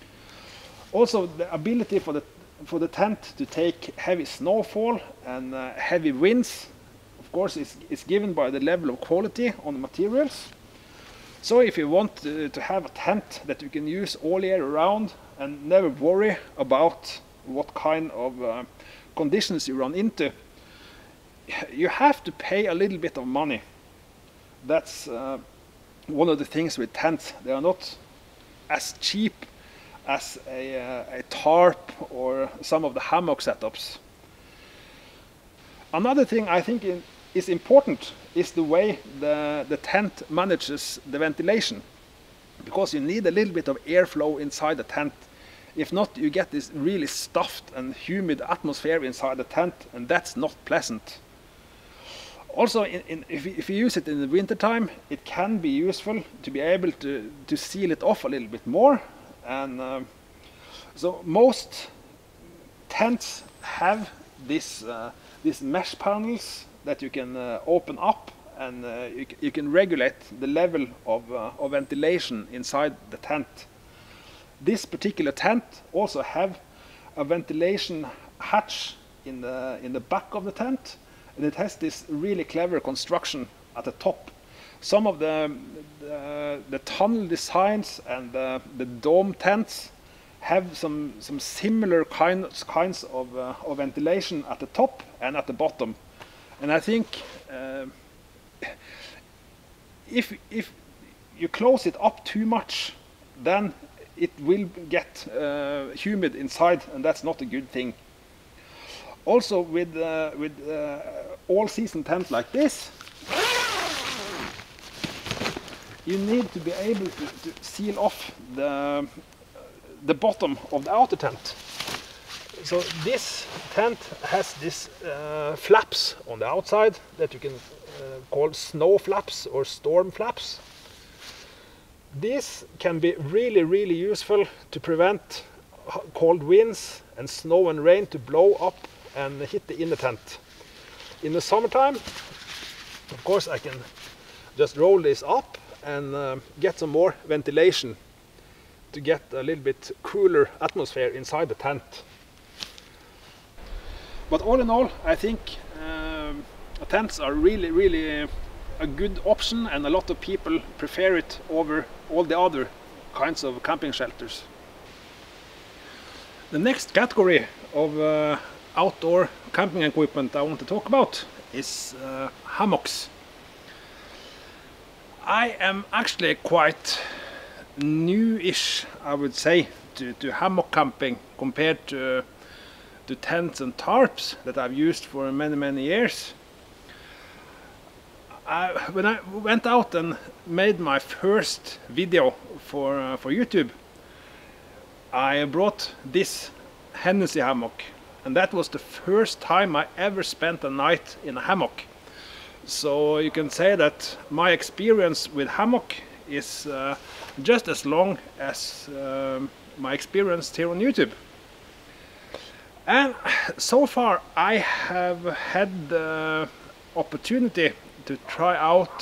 Also, the ability for the tent to take heavy snowfall and heavy winds, of course, is given by the level of quality on the materials. So if you want to have a tent that you can use all year round and never worry about what kind of conditions you run into, you have to pay a little bit of money. That's one of the things with tents. They are not as cheap as a tarp or some of the hammock setups. Another thing I think is important is the way the tent manages the ventilation, because you need a little bit of airflow inside the tent. If not, you get this really stuffed and humid atmosphere inside the tent, and that's not pleasant. Also, if you use it in the winter time, it can be useful to be able to seal it off a little bit more. And so most tents have these mesh panels that you can open up, and you can regulate the level of ventilation inside the tent. This particular tent also have a ventilation hatch in the back of the tent, and it has this really clever construction at the top. Some of the tunnel designs and the dome tents have some similar kinds of ventilation at the top and at the bottom. And I think if you close it up too much, then it will get humid inside, and that's not a good thing. Also, with all-season tent like this, you need to be able to seal off the bottom of the outer tent. So this tent has these flaps on the outside that you can call snow flaps or storm flaps. These can be really useful to prevent cold winds and snow and rain to blow up and hit the inner tent. In the summertime, of course, I can just roll this up and get some more ventilation to get a little bit cooler atmosphere inside the tent. But all in all, I think tents are really a good option, and a lot of people prefer it over all the other kinds of camping shelters. The next category of outdoor camping equipment I want to talk about is hammocks. I am actually quite new-ish, I would say, to hammock camping compared to tents and tarps that I've used for many years. When I went out and made my first video for YouTube, I brought this Hennessy hammock, and that was the first time I ever spent a night in a hammock. So you can say that my experience with hammock is just as long as my experience here on YouTube. And so far I have had the opportunity to try out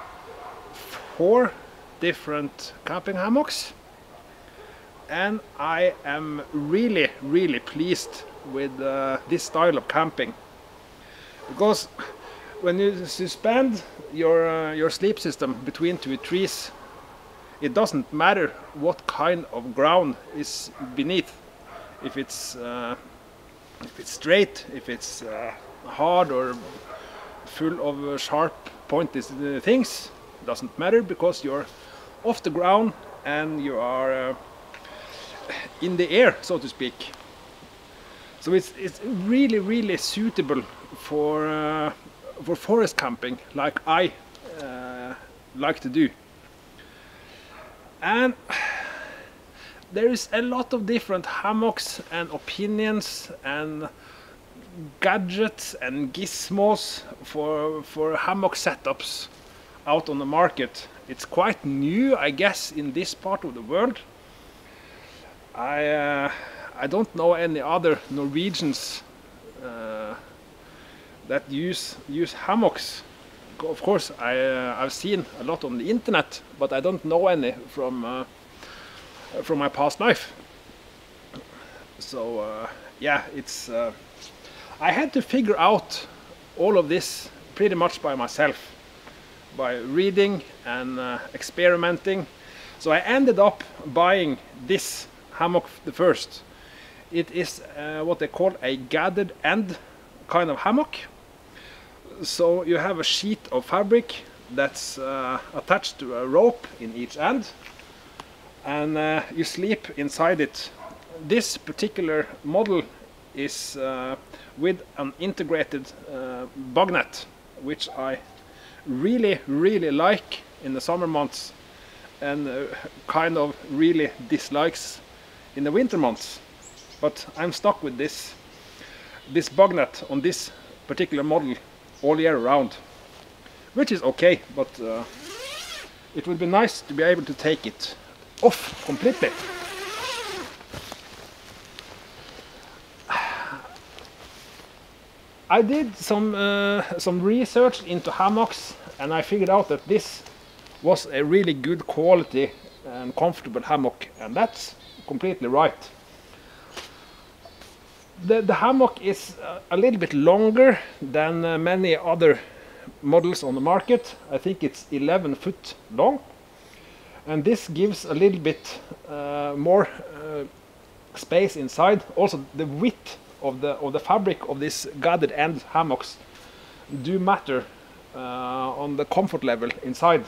4 different camping hammocks, and I am really pleased with this style of camping, because when you suspend your sleep system between 2 trees, it doesn't matter what kind of ground is beneath. If it's straight, if it's hard or full of sharp pointed things, it doesn't matter, because you're off the ground and you are in the air, so to speak. So it's really suitable for forest camping, like I like to do. And there is a lot of different hammocks and opinions and gadgets and gizmos for hammock setups out on the market. It's quite new, I guess, in this part of the world. I don't know any other Norwegians that use hammocks. Of course, I've seen a lot on the internet, but I don't know any from my past life. So yeah, it's I had to figure out all of this pretty much by myself, by reading and experimenting. So I ended up buying this hammock the first. It is what they call a gathered end kind of hammock. So you have a sheet of fabric that's attached to a rope in each end, and you sleep inside it. This particular model is with an integrated bug net, which I really like in the summer months, and kind of really dislikes in the winter months. But I'm stuck with this bug net on this particular model all year round, which is okay, but it would be nice to be able to take it off completely. I did some research into hammocks, and I figured out that this was a really good quality and comfortable hammock, and that's completely right. The hammock is a little bit longer than many other models on the market. I think it's 11 foot long, and this gives a little bit more space inside. Also, the width of the fabric of this gathered end hammocks do matter on the comfort level inside.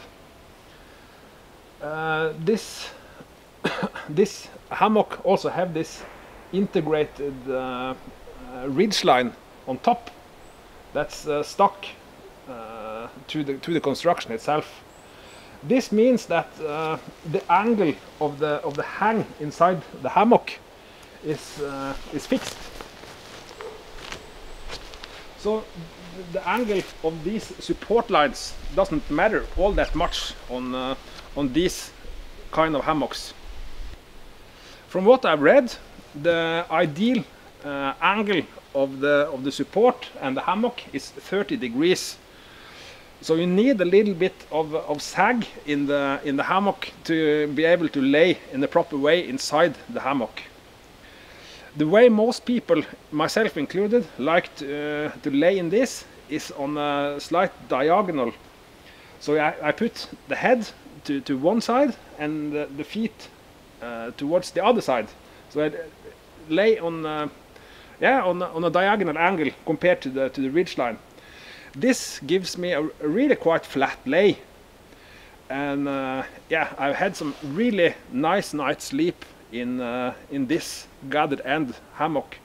This hammock also have this integrated ridge line on top that's stuck to the construction itself. This means that the angle of the hang inside the hammock is fixed. So the angle of these support lines doesn't matter all that much on these kind of hammocks. From what I've read, the ideal angle of the support and the hammock is 30 degrees. So you need a little bit of sag in the hammock to be able to lay in the proper way inside the hammock. The way most people, myself included, like to lay in this is on a slight diagonal. So I put the head to one side and the feet towards the other side. So I lay on a diagonal angle compared to the ridge line. This gives me a really quite flat lay, and yeah, I've had some really nice night's sleep in this gathered end hammock.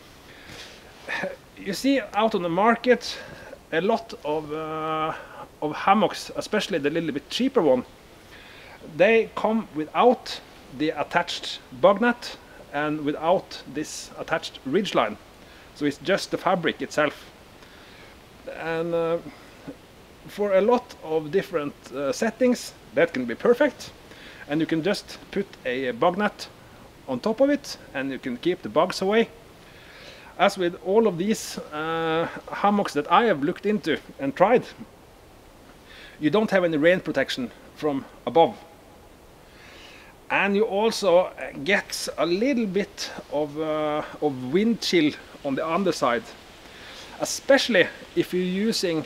You see out on the market a lot of hammocks, especially the little bit cheaper one. They come without the attached bug net and without this attached ridge line, so it's just the fabric itself. And for a lot of different settings that can be perfect, and you can just put a bug net on top of it and you can keep the bugs away. As with all of these hammocks that I have looked into and tried, you don't have any rain protection from above, and you also get a little bit of wind chill on the underside, especially if you're using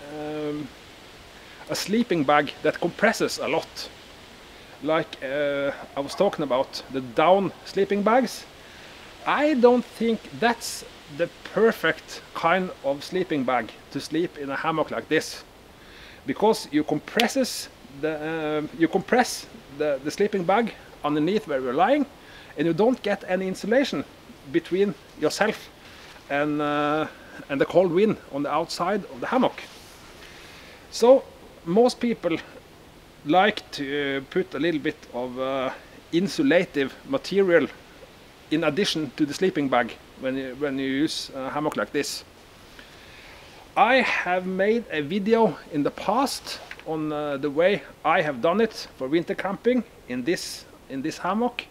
a sleeping bag that compresses a lot. Like I was talking about the down sleeping bags. I don't think that's the perfect kind of sleeping bag to sleep in a hammock like this, because you compress the sleeping bag underneath where you're lying, and you don't get any insulation between yourself and the cold wind on the outside of the hammock. So most people like to put a little bit of insulative material in addition to the sleeping bag when you use a hammock like this. I have made a video in the past on the way I have done it for winter camping in this hammock,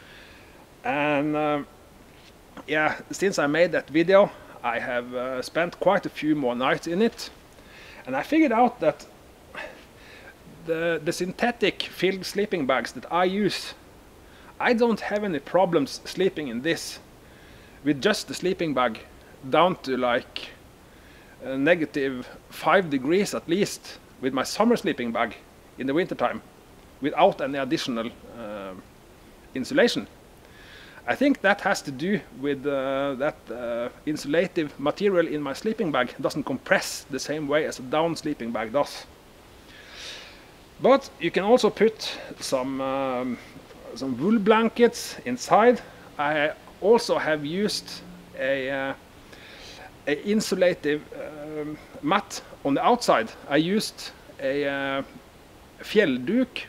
and yeah, since I made that video I have spent quite a few more nights in it, and I figured out that the synthetic filled sleeping bags that I use, I don't have any problems sleeping in this with just the sleeping bag down to like -5 degrees at least with my summer sleeping bag in the winter time without any additional insulation. I think that has to do with that insulative material in my sleeping bag doesn't compress the same way as a down sleeping bag does. But you can also put some wool blankets inside. I also have used a insulative mat on the outside. I used a fjellduk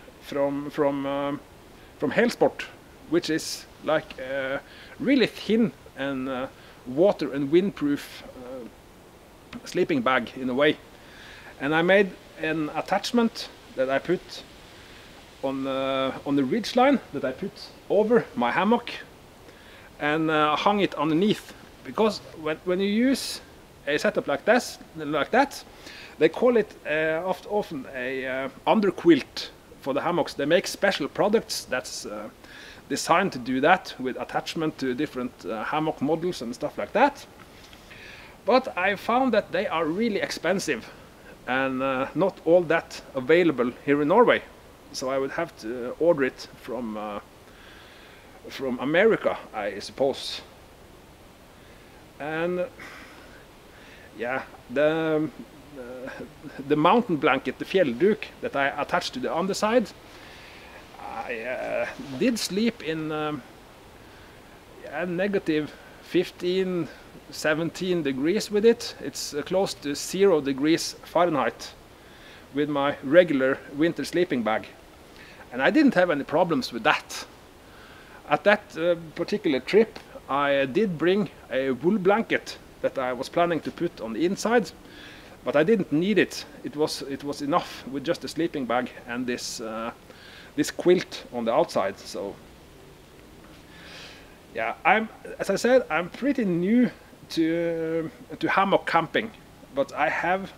from Helsport, which is like a really thin and water and windproof sleeping bag in a way. And I made an attachment that I put on the ridge line that I put over my hammock and hung it underneath, because when you use a setup like that, they call it often a underquilt for the hammocks. They make special products that's designed to do that with attachment to different hammock models and stuff like that. But I found that they are really expensive and not all that available here in Norway. So I would have to order it from America, I suppose. And yeah, the mountain blanket, the fjellduk that I attached to the underside, I did sleep in -15, 17 degrees with it. It's close to 0 degrees Fahrenheit. with my regular winter sleeping bag, and I didn't have any problems with that. At that particular trip I did bring a wool blanket that I was planning to put on the inside, but I didn't need it. It was enough with just a sleeping bag and this this quilt on the outside. So yeah, as I said, I'm pretty new to hammock camping, but I have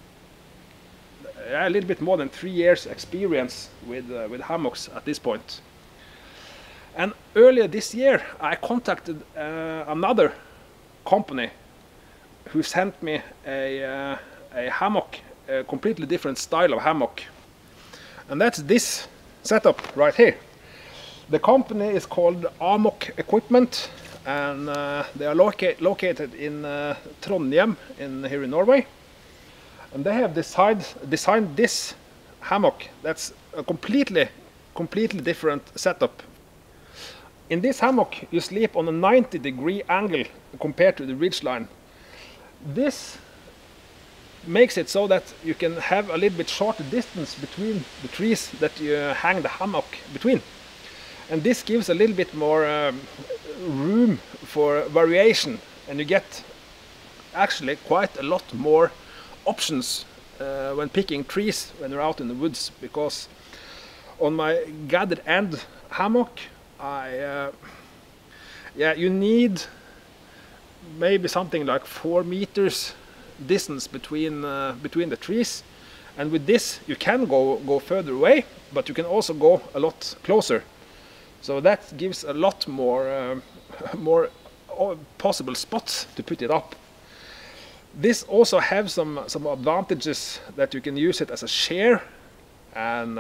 a little bit more than 3 years experience with hammocks at this point. And earlier this year I contacted another company who sent me a hammock, a completely different style of hammock, and that's this setup right here. The company is called Amok Equipment, and they are located in Trondheim here in Norway, and they have designed this hammock that's a completely different setup. In this hammock you sleep on a 90-degree angle compared to the ridgeline. This makes it so that you can have a little bit shorter distance between the trees that you hang the hammock between. And this gives a little bit more room for variation, and you get actually quite a lot more options when picking trees when you're out in the woods, because on my gathered end hammock you need maybe something like 4 meters distance between the trees, and with this you can go further away, but you can also go a lot closer. So that gives a lot more possible spots to put it up. This also has some advantages, that you can use it as a share, and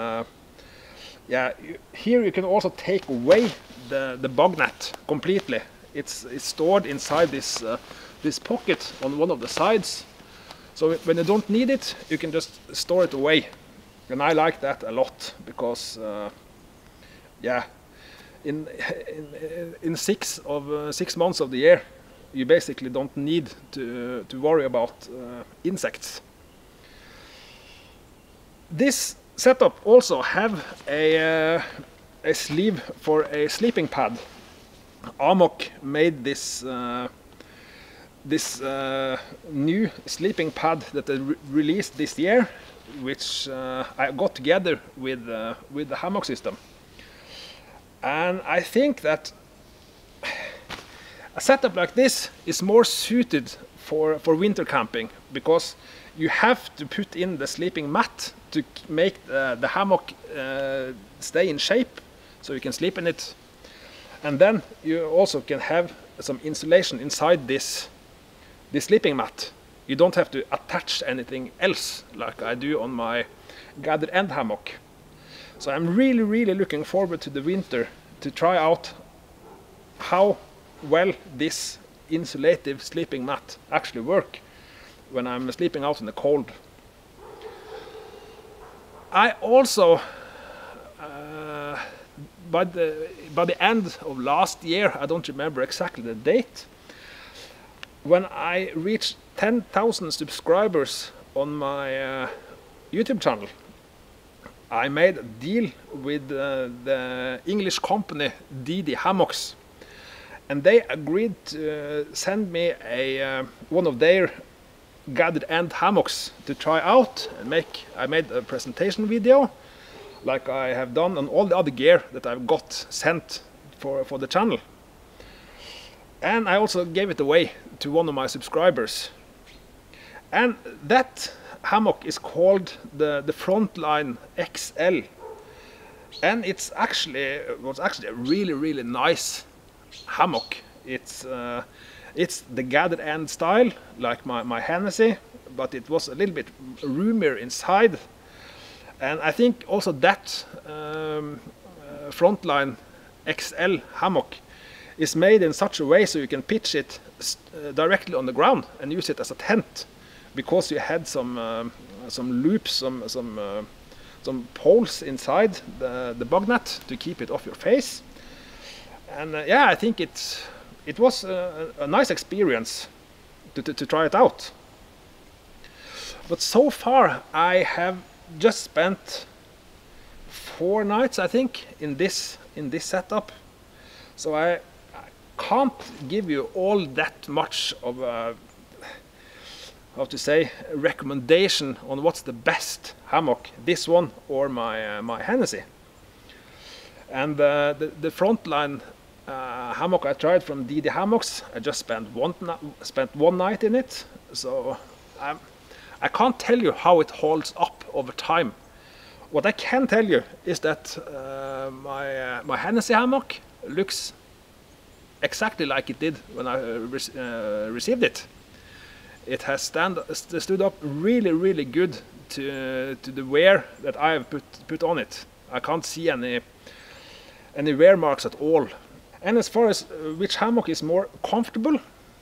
here you can also take away the bug net completely. It's stored inside this pocket on one of the sides, so when you don't need it you can just store it away, and I like that a lot, because in 6 months of the year you basically don't need to worry about insects. This setup also have a sleeve for a sleeping pad. Amok made this new sleeping pad that they released this year, which I got together with the hammock system. And I think that a setup like this is more suited for winter camping, because you have to put in the sleeping mat to make the hammock stay in shape so you can sleep in it. And then you also can have some insulation inside this sleeping mat. You don't have to attach anything else like I do on my gathered end hammock. So I'm really looking forward to the winter to try out how well this insulative sleeping mat actually work when I'm sleeping out in the cold. I also by the end of last year, I don't remember exactly the date, when I reached 10,000 subscribers on my YouTube channel, I made a deal with the English company Hammocks, and they agreed to send me one of their gathered end hammocks to try out and I made a presentation video like I have done on all the other gear that I've got sent for the channel. And I also gave it away to one of my subscribers. And that hammock is called the Frontline XL. And it was actually a really nice hammock. It's the gathered end style, like my Hennessy, but it was a little bit roomier inside. And I think also that Frontline XL hammock is made in such a way so you can pitch it directly on the ground and use it as a tent, because you had some loops, some poles inside the bug net to keep it off your face. And yeah, I think it was a nice experience to try it out. But so far I have just spent 4 nights, I think, in this setup, so I can't give you all that much of a, how to say, recommendation on what's the best hammock, this one or my Hennessy. And the frontline hammock I tried from DD Hammocks, I just spent one night in it, so I can't tell you how it holds up over time. What I can tell you is that my Hennessy hammock looks exactly like it did when I received it. It has stood up really good to the wear that I have put on it. I can't see any wear marks at all. And as far as which hammock is more comfortable,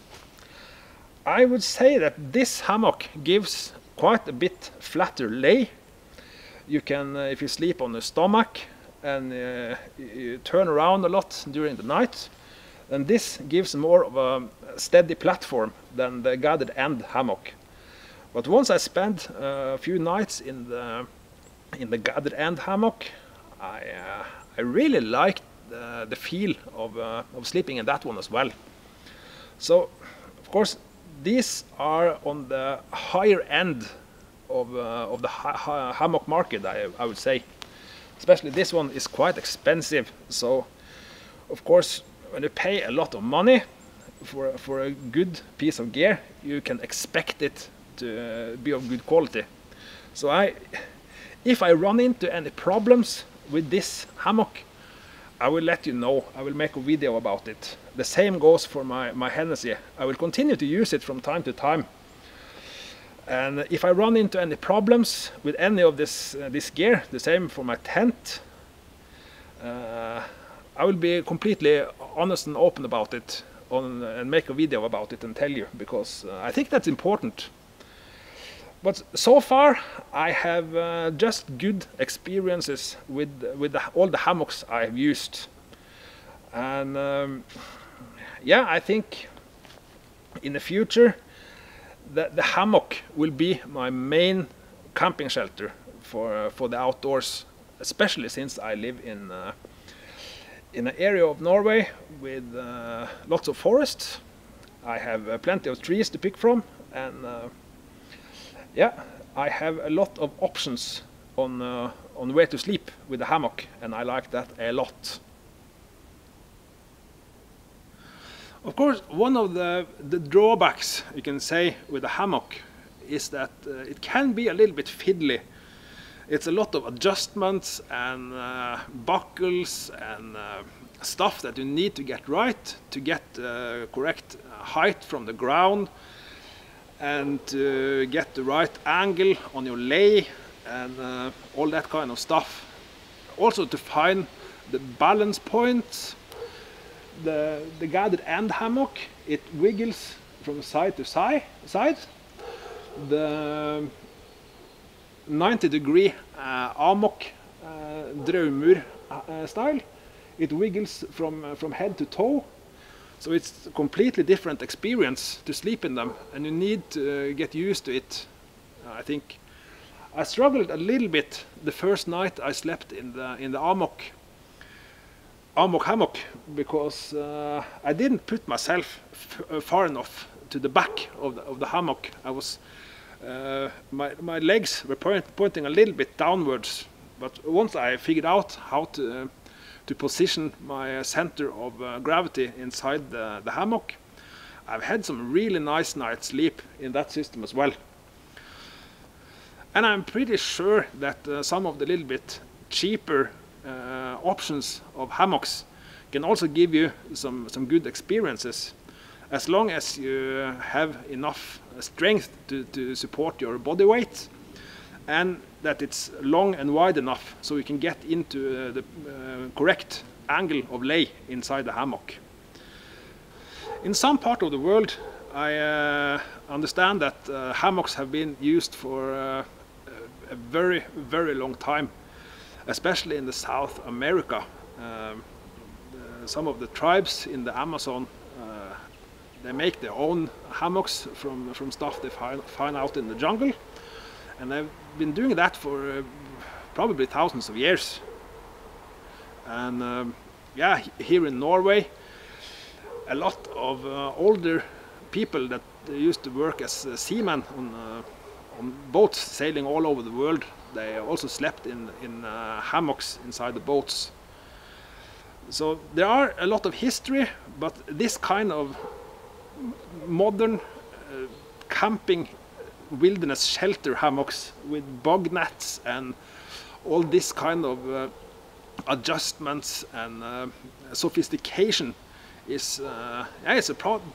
I would say that this hammock gives quite a bit flatter lay. You can, if you sleep on the stomach and you turn around a lot during the night, then this gives more of a steady platform than the gathered end hammock. But once I spent a few nights in the gathered end hammock, I really liked the feel of sleeping in that one as well. So, of course, these are on the higher end of the hammock market, I would say. Especially this one is quite expensive, so of course when you pay a lot of money for a good piece of gear, you can expect it to be of good quality. So if I run into any problems with this hammock, I will let you know. I will make a video about it. The same goes for my Hennessy. I will continue to use it from time to time. And if I run into any problems with any of this gear, the same for my tent, I will be completely honest and open about it and make a video about it and tell you, because I think that's important. But so far I have just good experiences with all the hammocks I have used. And yeah, I think in the future the hammock will be my main camping shelter for the outdoors, especially since I live in an area of Norway with lots of forests. I have plenty of trees to pick from, and yeah, I have a lot of options on where to sleep with the hammock, and I like that a lot. Of course, one of the drawbacks you can say with a hammock is that it can be a little bit fiddly. It's a lot of adjustments and buckles and stuff that you need to get right to get correct height from the ground, and to get the right angle on your lay, and all that kind of stuff. Also to find the balance point. The gathered end hammock, it wiggles from side to side. The 90-degree Amok Draumur style, it wiggles from head to toe. So it's a completely different experience to sleep in them, and you need to get used to it. I think I struggled a little bit the first night I slept in the Amok Hammock, because I didn't put myself far enough to the back of the hammock. I was my legs were pointing a little bit downwards, but once I figured out how to position my center of gravity inside the hammock, I've had some really nice night's sleep in that system as well. And I'm pretty sure that some of the little bit cheaper options of hammocks can also give you some good experiences, as long as you have enough strength to support your body weight, and that it's long and wide enough so you can get into the correct angle of lay inside the hammock. In some part of the world, I understand that hammocks have been used for a very long time, especially in the South America. Some of the tribes in the Amazon, they make their own hammocks from stuff they find out in the jungle, and I've been doing that for probably thousands of years. And yeah, here in Norway, a lot of older people that used to work as seamen on boats sailing all over the world, they also slept in hammocks inside the boats. So there are a lot of history, but this kind of modern camping wilderness shelter hammocks with bug nets and all this kind of adjustments and sophistication is yeah, it's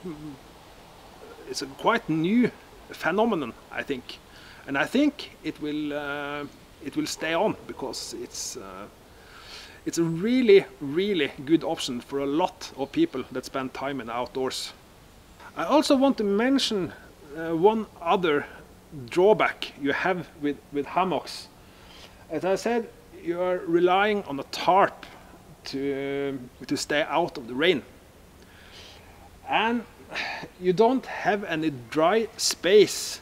a quite new phenomenon, I think, and I think it will stay on, because it's a really good option for a lot of people that spend time in the outdoors. I also want to mention one other drawback you have with hammocks. As I said, you are relying on a tarp to stay out of the rain, and you don't have any dry space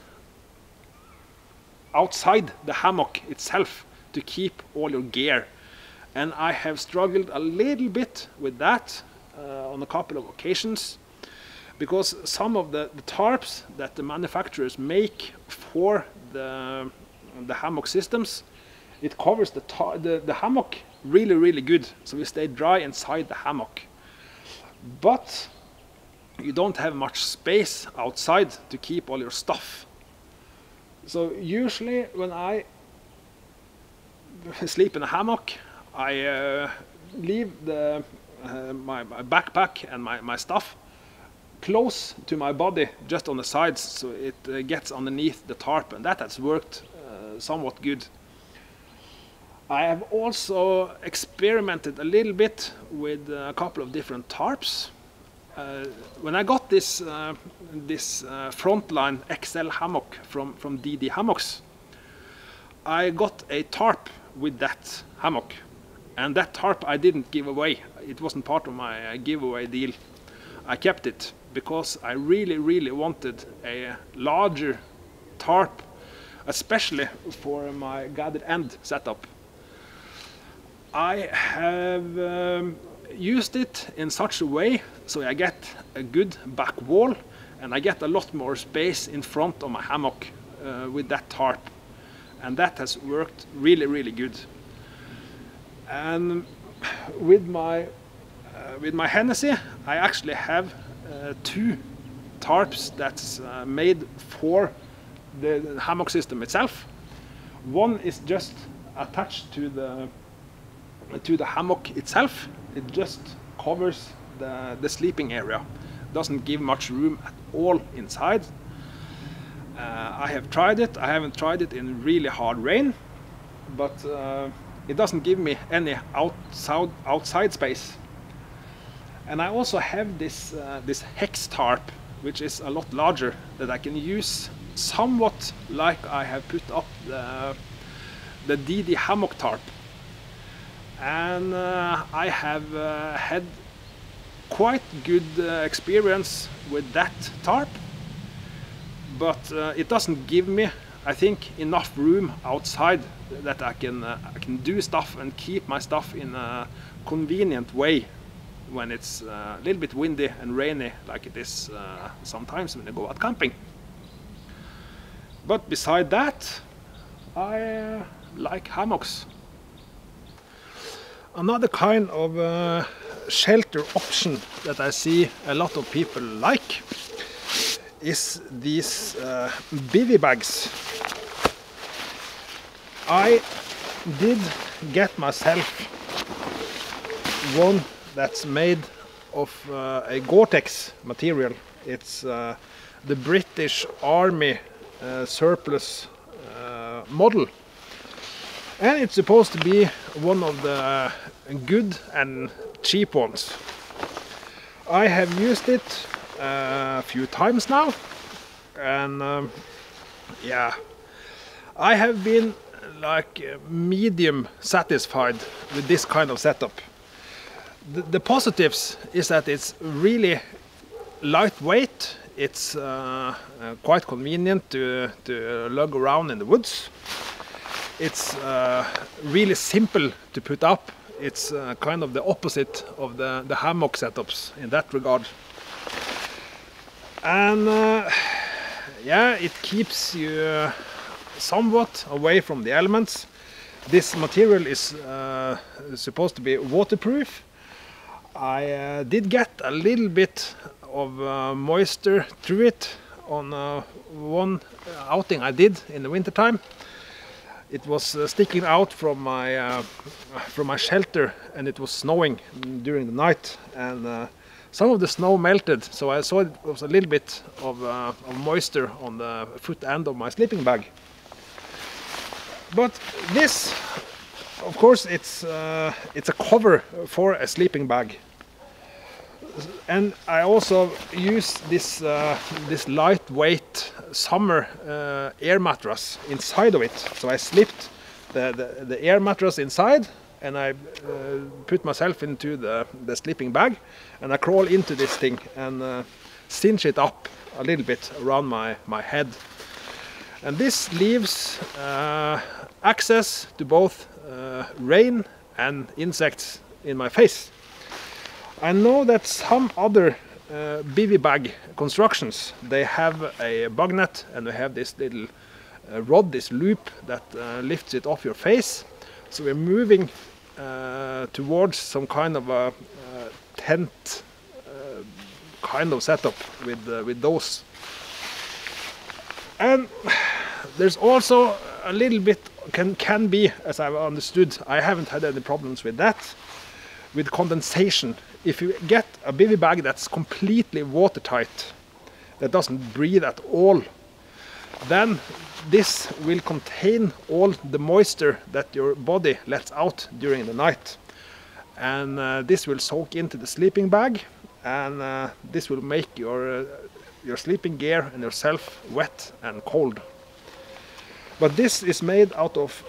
outside the hammock itself to keep all your gear. And I have struggled a little bit with that on a couple of occasions, because some of the tarps that the manufacturers make for the hammock systems, it covers the hammock really good, so we stay dry inside the hammock. But you don't have much space outside to keep all your stuff. So usually when I sleep in a hammock, I leave my backpack and my stuff close to my body, just on the sides, so it gets underneath the tarp, and that has worked somewhat good. I have also experimented a little bit with a couple of different tarps. When I got this Frontline XL hammock from DD Hammocks, I got a tarp with that hammock, and that tarp I didn't give away. It wasn't part of my giveaway deal. I kept it because I really wanted a larger tarp, especially for my gathered end setup. I have used it in such a way so I get a good back wall, and I get a lot more space in front of my hammock with that tarp, and that has worked really good. And with my Hennessy, I actually have two tarps that's made for the hammock system itself. One is just attached to the hammock itself. It just covers the sleeping area, doesn't give much room at all inside. I have tried it. I haven't tried it in really hard rain, but it doesn't give me any outside space. And I also have this hex tarp, which is a lot larger, that I can use somewhat like I have put up the DD hammock tarp. And I have had quite good experience with that tarp, but it doesn't give me, I think, enough room outside that I can do stuff and keep my stuff in a convenient way when it's a little bit windy and rainy, like it is sometimes when I go out camping. But beside that, I like hammocks. Another kind of shelter option that I see a lot of people like is these bivvy bags. I did get myself one that's made of a Gore-Tex material. It's the British Army surplus model, and it's supposed to be one of the good and cheap ones. I have used it a few times now, and yeah, I have been like medium satisfied with this kind of setup. The positives is that it's really lightweight. it's quite convenient to lug around in the woods. It's really simple to put up. It's kind of the opposite of the hammock setups in that regard. And yeah, it keeps you somewhat away from the elements. This material is supposed to be waterproof. I did get a little bit of moisture through it on one outing I did in the wintertime. It was sticking out from my shelter, and it was snowing during the night, and some of the snow melted, so I saw it was a little bit of moisture on the foot end of my sleeping bag. But this, of course, it's a cover for a sleeping bag. And I also use this lightweight summer air mattress inside of it. So I slipped the air mattress inside, and I put myself into the sleeping bag, and I crawl into this thing and cinch it up a little bit around my head. And this leaves access to both rain and insects in my face. I know that some other bivvy bag constructions, they have a bug net, and they have this little rod, this loop that lifts it off your face. So we're moving towards some kind of a tent kind of setup with those. And there's also a little bit, can be, as I've understood, I haven't had any problems with that, with condensation. If you get a bivvy bag that's completely watertight, that doesn't breathe at all, then this will contain all the moisture that your body lets out during the night. And this will soak into the sleeping bag, and this will make your sleeping gear and yourself wet and cold. But this is made out of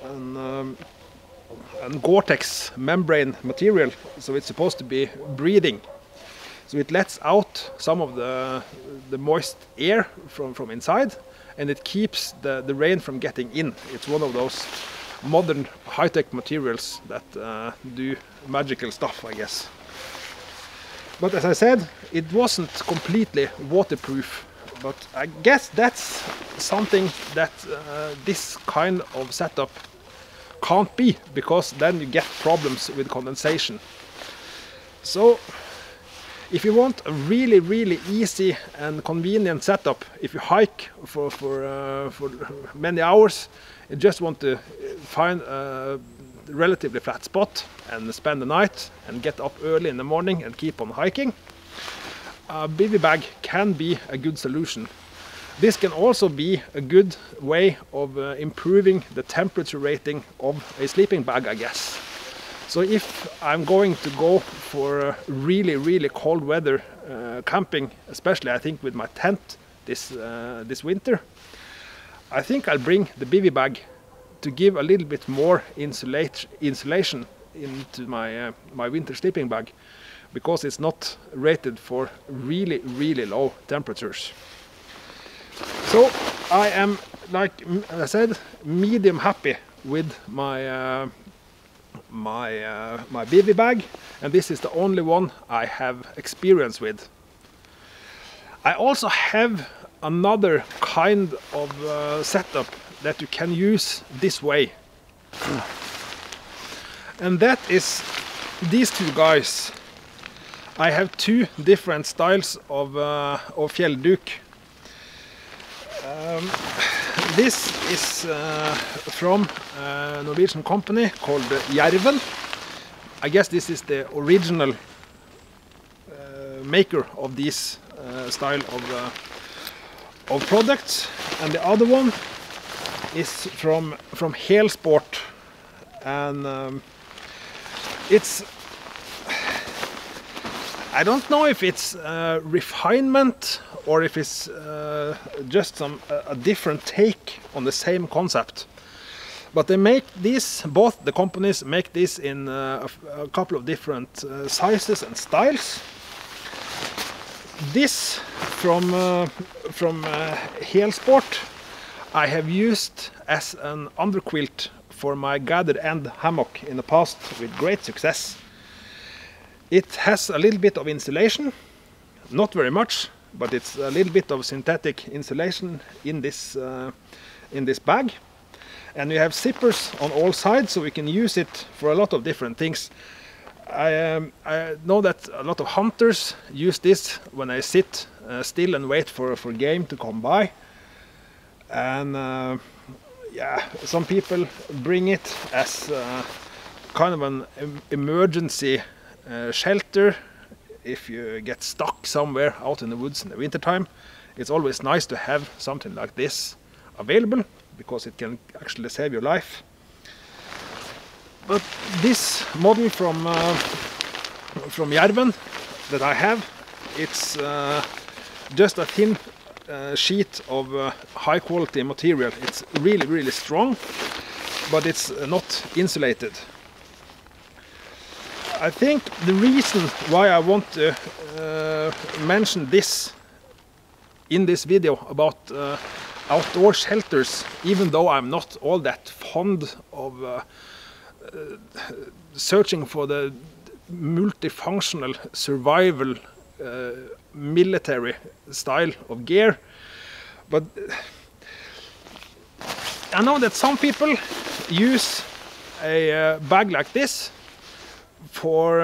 an Gore-Tex membrane material, so it's supposed to be breathing. So it lets out some of the moist air from inside, and it keeps the rain from getting in. It's one of those modern high-tech materials that do magical stuff, I guess. But as I said, it wasn't completely waterproof. But I guess that's something that this kind of setup can't be, because then you get problems with condensation. So if you want a really, really easy and convenient setup, if you hike for many hours, you just want to find a relatively flat spot and spend the night and get up early in the morning and keep on hiking, a bivvy bag can be a good solution. This can also be a good way of improving the temperature rating of a sleeping bag, I guess. So if I'm going to go for really, really cold weather camping, especially I think with my tent this winter, I think I'll bring the bivvy bag to give a little bit more insulation into my winter sleeping bag, because it's not rated for really, really low temperatures. So I am, like I said, medium happy with my my bivvy bag, and this is the only one I have experience with. I also have another kind of setup that you can use this way, and that is these two guys. I have two different styles of fjellduk. This is from a Norwegian company called Jerven. I guess this is the original maker of this style of products, and the other one is from Helsport, and it's, I don't know if it's refinement or if it's just a different take on the same concept. But they make this, both the companies make this in a couple of different sizes and styles. This from Helsport I have used as an underquilt for my gathered end hammock in the past with great success. It has a little bit of insulation, not very much, but it's a little bit of synthetic insulation in this bag. And we have zippers on all sides, so we can use it for a lot of different things. I know that a lot of hunters use this when they sit still and wait for game to come by. And yeah, some people bring it as kind of an emergency shelter. If you get stuck somewhere out in the woods in the wintertime, it's always nice to have something like this available, because it can actually save your life. But this model from Jerven that I have, it's just a thin sheet of high quality material. It's really strong, but it's not insulated. I think the reason why I want to mention this in this video about outdoor shelters, even though I'm not all that fond of searching for the multifunctional survival military style of gear, but I know that some people use a bag like this for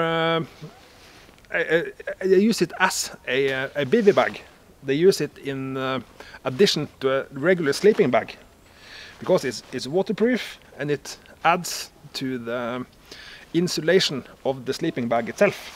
they use it as a bivvy bag. They use it in addition to a regular sleeping bag, because it's waterproof and it adds to the insulation of the sleeping bag itself.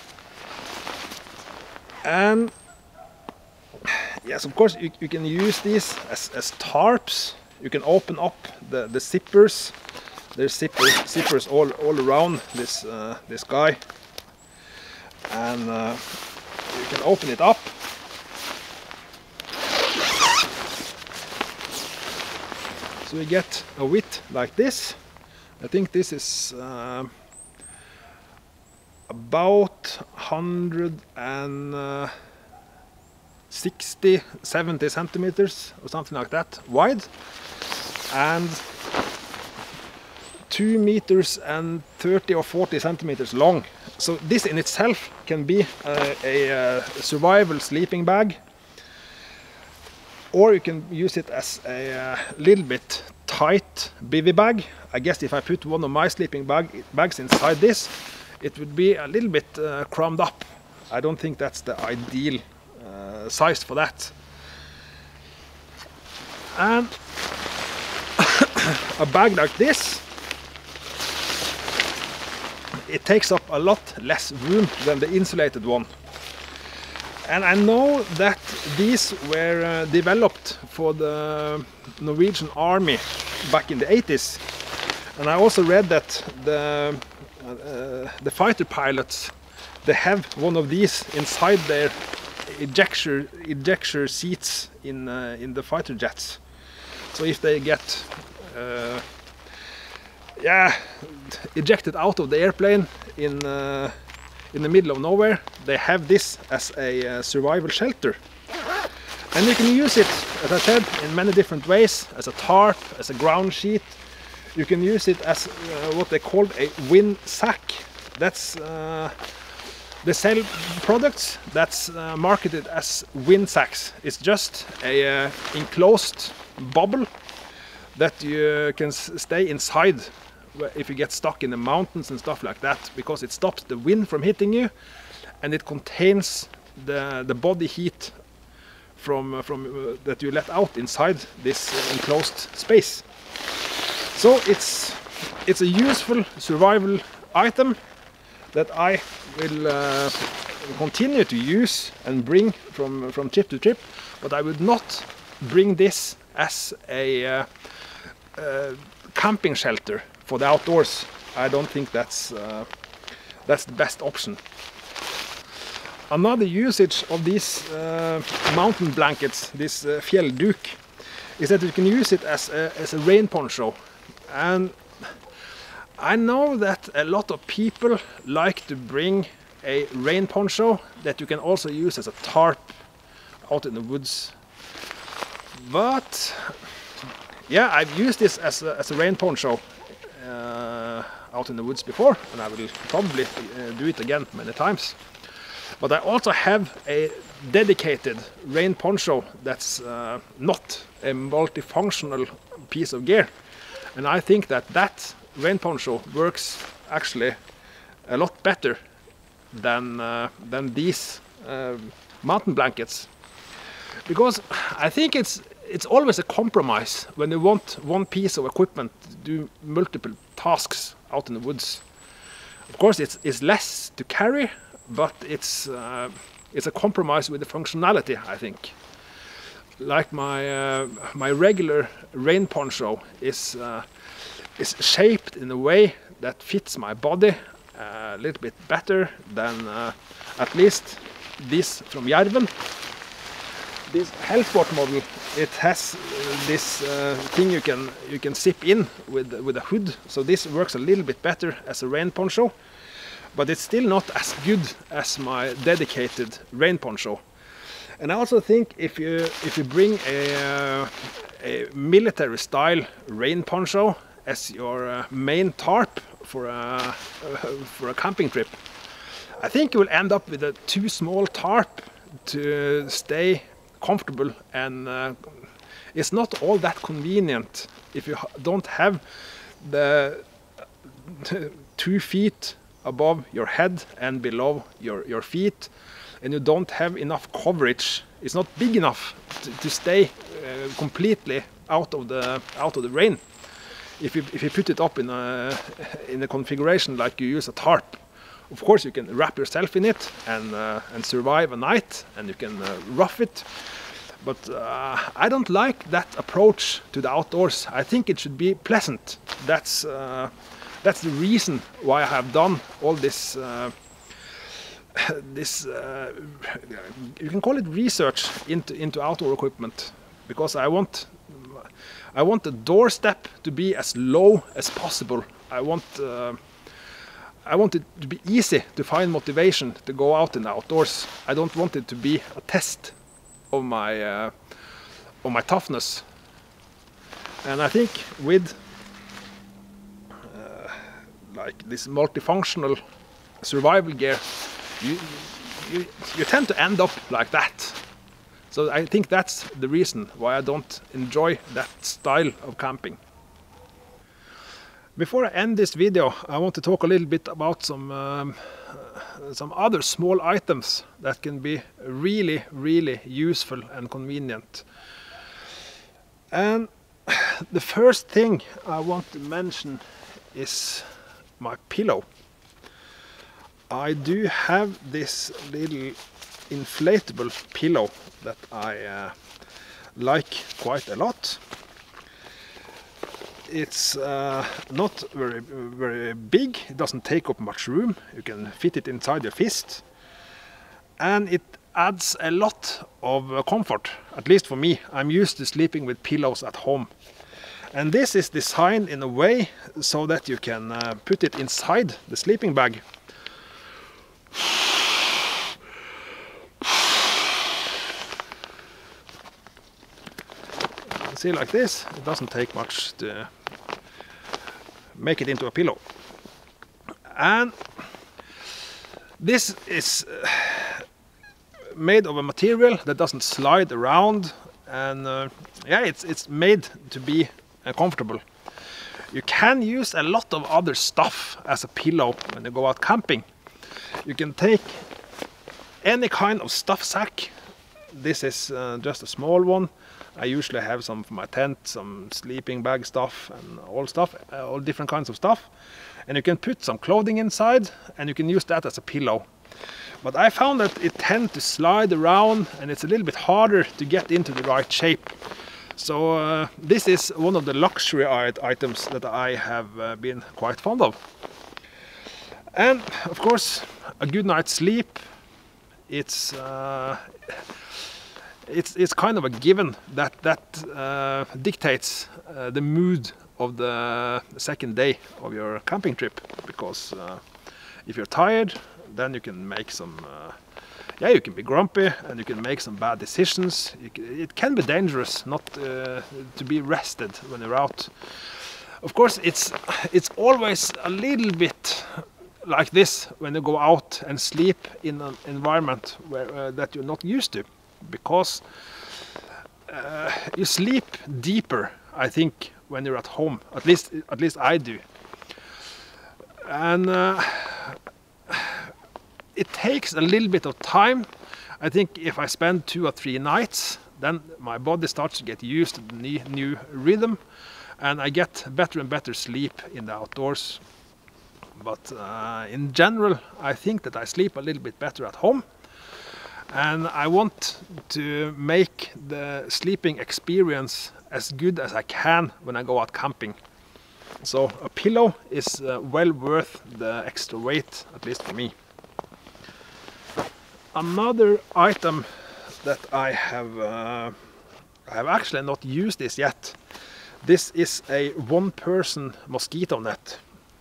And yes, of course you can use these as tarps. You can open up the zippers. There's zippers all around this guy, and you can open it up. So we get a width like this. I think this is about 160-70 centimeters or something like that wide, and 2 meters and 30 or 40 centimeters long. So this in itself can be a survival sleeping bag, or you can use it as a little bit tight bivvy bag. I guess if I put one of my sleeping bags inside this, it would be a little bit crammed up. I don't think that's the ideal size for that. And a bag like this, it takes up a lot less room than the insulated one. And I know that these were developed for the Norwegian Army back in the 80s. And I also read that the fighter pilots, they have one of these inside their ejector seats in the fighter jets. So if they get ejected out of the airplane in the middle of nowhere, they have this as a survival shelter. And you can use it, as I said, in many different ways, as a tarp, as a ground sheet. You can use it as what they called a wind sack. That's they sell products that's marketed as wind sacks. It's just a enclosed bubble that you can stay inside if you get stuck in the mountains and stuff like that, because it stops the wind from hitting you, and it contains the body heat from that you let out inside this enclosed space. So it's a useful survival item that I will continue to use and bring from trip to trip, but I would not bring this as a camping shelter for the outdoors. I don't think that's the best option. Another usage of these mountain blankets, this fjellduk, is that you can use it as a rain poncho. And I know that a lot of people like to bring a rain poncho that you can also use as a tarp out in the woods. But yeah, I've used this as a rain poncho out in the woods before, and I will probably do it again many times. But I also have a dedicated rain poncho that's not a multifunctional piece of gear, and I think that rain poncho works actually a lot better than these mountain blankets, because I think it's always a compromise when you want one piece of equipment to do multiple tasks out in the woods. Of course, it's less to carry, but it's a compromise with the functionality, I think. Like my regular rain poncho is shaped in a way that fits my body a little bit better than at least this from Järven. This Hellsport model, it has this thing you can zip in with a hood, so this works a little bit better as a rain poncho, but it's still not as good as my dedicated rain poncho. And I also think if you bring a military style rain poncho as your main tarp for a camping trip, I think you will end up with a too small tarp to stay comfortable, and it's not all that convenient if you don't have the 2 feet above your head and below your feet, and you don't have enough coverage. It's not big enough to stay completely out of the rain. If you put it up in a configuration like you use a tarp, of course you can wrap yourself in it and survive a night, and you can rough it. But I don't like that approach to the outdoors. I think it should be pleasant. That's the reason why I have done all this. You can call it research into outdoor equipment, because I want the doorstep to be as low as possible. I want it to be easy to find motivation to go out in the outdoors. I don't want it to be a test of my toughness. And I think with like this multifunctional survival gear, you tend to end up like that. So I think that's the reason why I don't enjoy that style of camping. Before I end this video, I want to talk a little bit about some other small items that can be really, really useful and convenient. And the first thing I want to mention is my pillow. I do have this little inflatable pillow that I like quite a lot. It's not very big, it doesn't take up much room, you can fit it inside your fist, and it adds a lot of comfort, at least for me. I'm used to sleeping with pillows at home, and this is designed in a way so that you can put it inside the sleeping bag. See, like this, it doesn't take much to make it into a pillow. And this is made of a material that doesn't slide around, and yeah, it's made to be comfortable. You can use a lot of other stuff as a pillow when you go out camping. You can take any kind of stuff sack. This is just a small one. I usually have some for my tent, some sleeping bag stuff, and all different kinds of stuff. And you can put some clothing inside, and you can use that as a pillow. But I found that it tends to slide around, and it's a little bit harder to get into the right shape. So this is one of the luxury items that I have been quite fond of. And of course, a good night's sleep. It's kind of a given that dictates the mood of the second day of your camping trip, because if you're tired, then you can make some yeah, you can be grumpy and you can make some bad decisions. It can be dangerous not to be rested when you're out. Of course, it's always a little bit like this when you go out and sleep in an environment where that you're not used to, because you sleep deeper, I think, when you're at home. At least I do. And it takes a little bit of time. I think if I spend 2 or 3 nights, then my body starts to get used to the new rhythm, and I get better and better sleep in the outdoors. But in general, I think that I sleep a little bit better at home, and I want to make the sleeping experience as good as I can when I go out camping. So a pillow is well worth the extra weight, at least for me. Another item that I have actually not used this yet. This is a one-person mosquito net.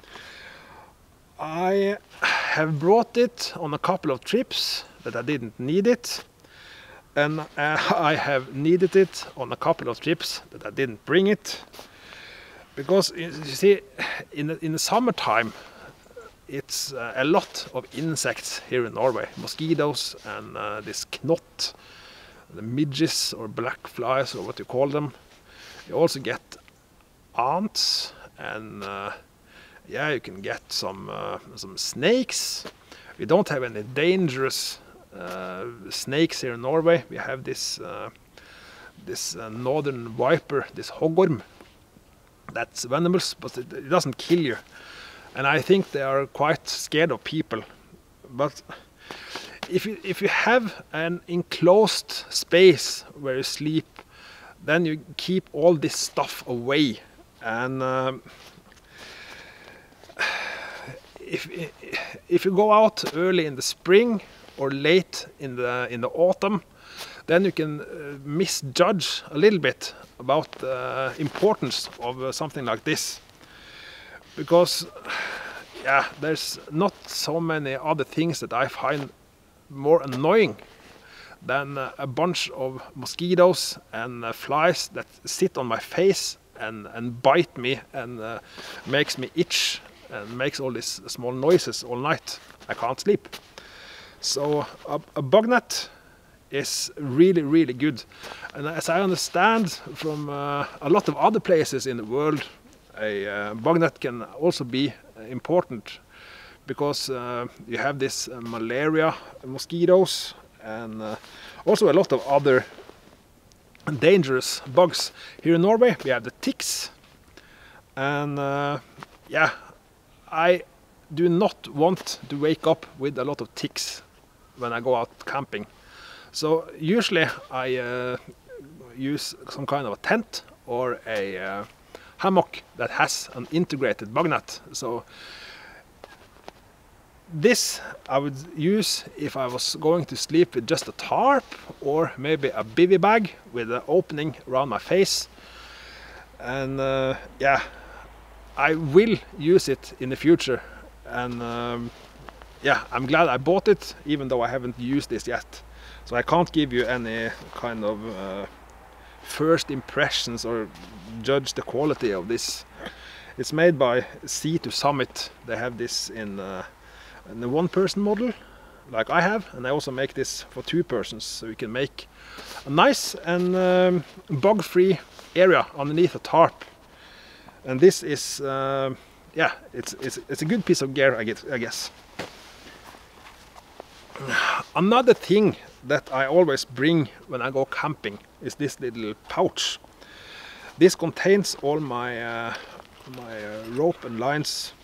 I have brought it on a couple of trips that I didn't need it, and I have needed it on a couple of trips that I didn't bring it, because you see, in the summertime, it's a lot of insects here in Norway. Mosquitoes and this knot, the midges or black flies or what you call them. You also get ants, and yeah, you can get some snakes. We don't have any dangerous snakes here in Norway. We have this northern viper, this hoggorm, that's venomous, but it doesn't kill you. And I think they are quite scared of people. But if you have an enclosed space where you sleep, then you keep all this stuff away. And if you go out early in the spring or late in the autumn, then you can misjudge a little bit about the importance of something like this. Because, yeah, there's not so many other things that I find more annoying than a bunch of mosquitoes and flies that sit on my face and bite me and makes me itch and makes all these small noises all night. I can't sleep. So a bug net is really, really good. And as I understand from a lot of other places in the world, a bug net can also be important, because you have this malaria mosquitoes and also a lot of other dangerous bugs. Here in Norway we have the ticks, and yeah, I do not want to wake up with a lot of ticks when I go out camping. So usually I use some kind of a tent or a hammock that has an integrated bug net. So this I would use if I was going to sleep with just a tarp, or maybe a bivvy bag with an opening around my face. And yeah, I will use it in the future. And yeah, I'm glad I bought it, even though I haven't used this yet. So I can't give you any kind of first impressions or judge the quality of this. It's made by Sea to Summit. They have this in the one-person model, like I have, and I also make this for 2 persons, so you can make a nice and bug-free area underneath a tarp. And this is, yeah, it's a good piece of gear, I guess. Another thing that I always bring when I go camping is this little pouch. This contains all my rope and lines.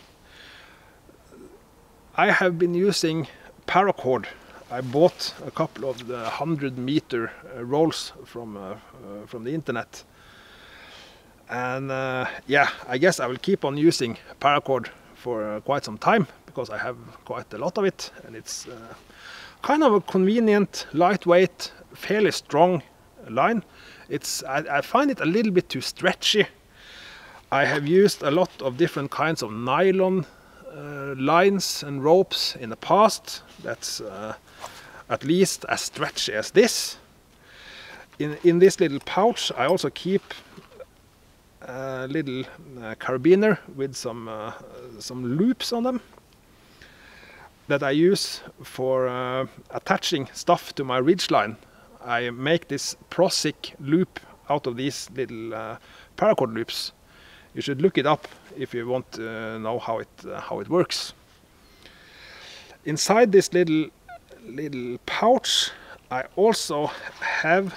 I have been using paracord. I bought a couple of the 100-meter rolls from the internet, and yeah, I guess I will keep on using paracord for quite some time, because I have quite a lot of it, and it's kind of a convenient, lightweight, fairly strong line. I find it a little bit too stretchy. I have used a lot of different kinds of nylon lines and ropes in the past. That's at least as stretchy as this. In this little pouch I also keep a little carabiner with some loops on them that I use for attaching stuff to my ridgeline. I make this Prosic loop out of these little paracord loops. You should look it up if you want to know how it works. Inside this little pouch I also have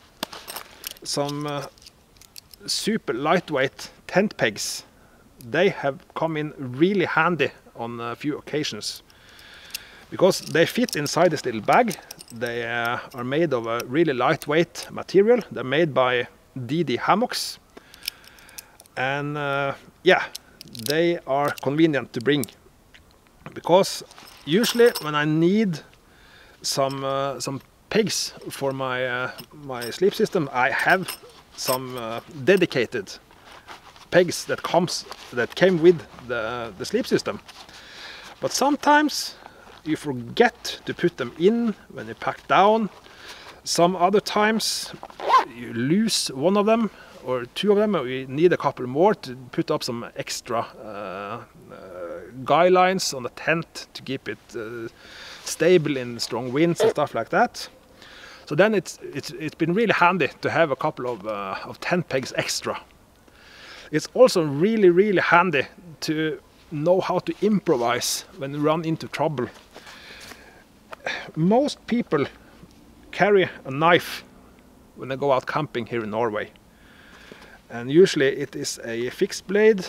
some super lightweight tent pegs. They have come in really handy on a few occasions because they fit inside this little bag. They are made of a really lightweight material. They're made by Hammocks, and yeah, they are convenient to bring because usually when I need some pegs for my sleep system, I have some dedicated pegs that came with the sleep system. But sometimes you forget to put them in when you pack down. Some other times you lose one of them or two of them, or you need a couple more to put up some extra guy lines on the tent to keep it stable in strong winds and stuff like that. So then it's been really handy to have a couple of tent pegs extra. It's also really handy to know how to improvise when you run into trouble. Most people carry a knife when they go out camping here in Norway, and usually it is a fixed blade,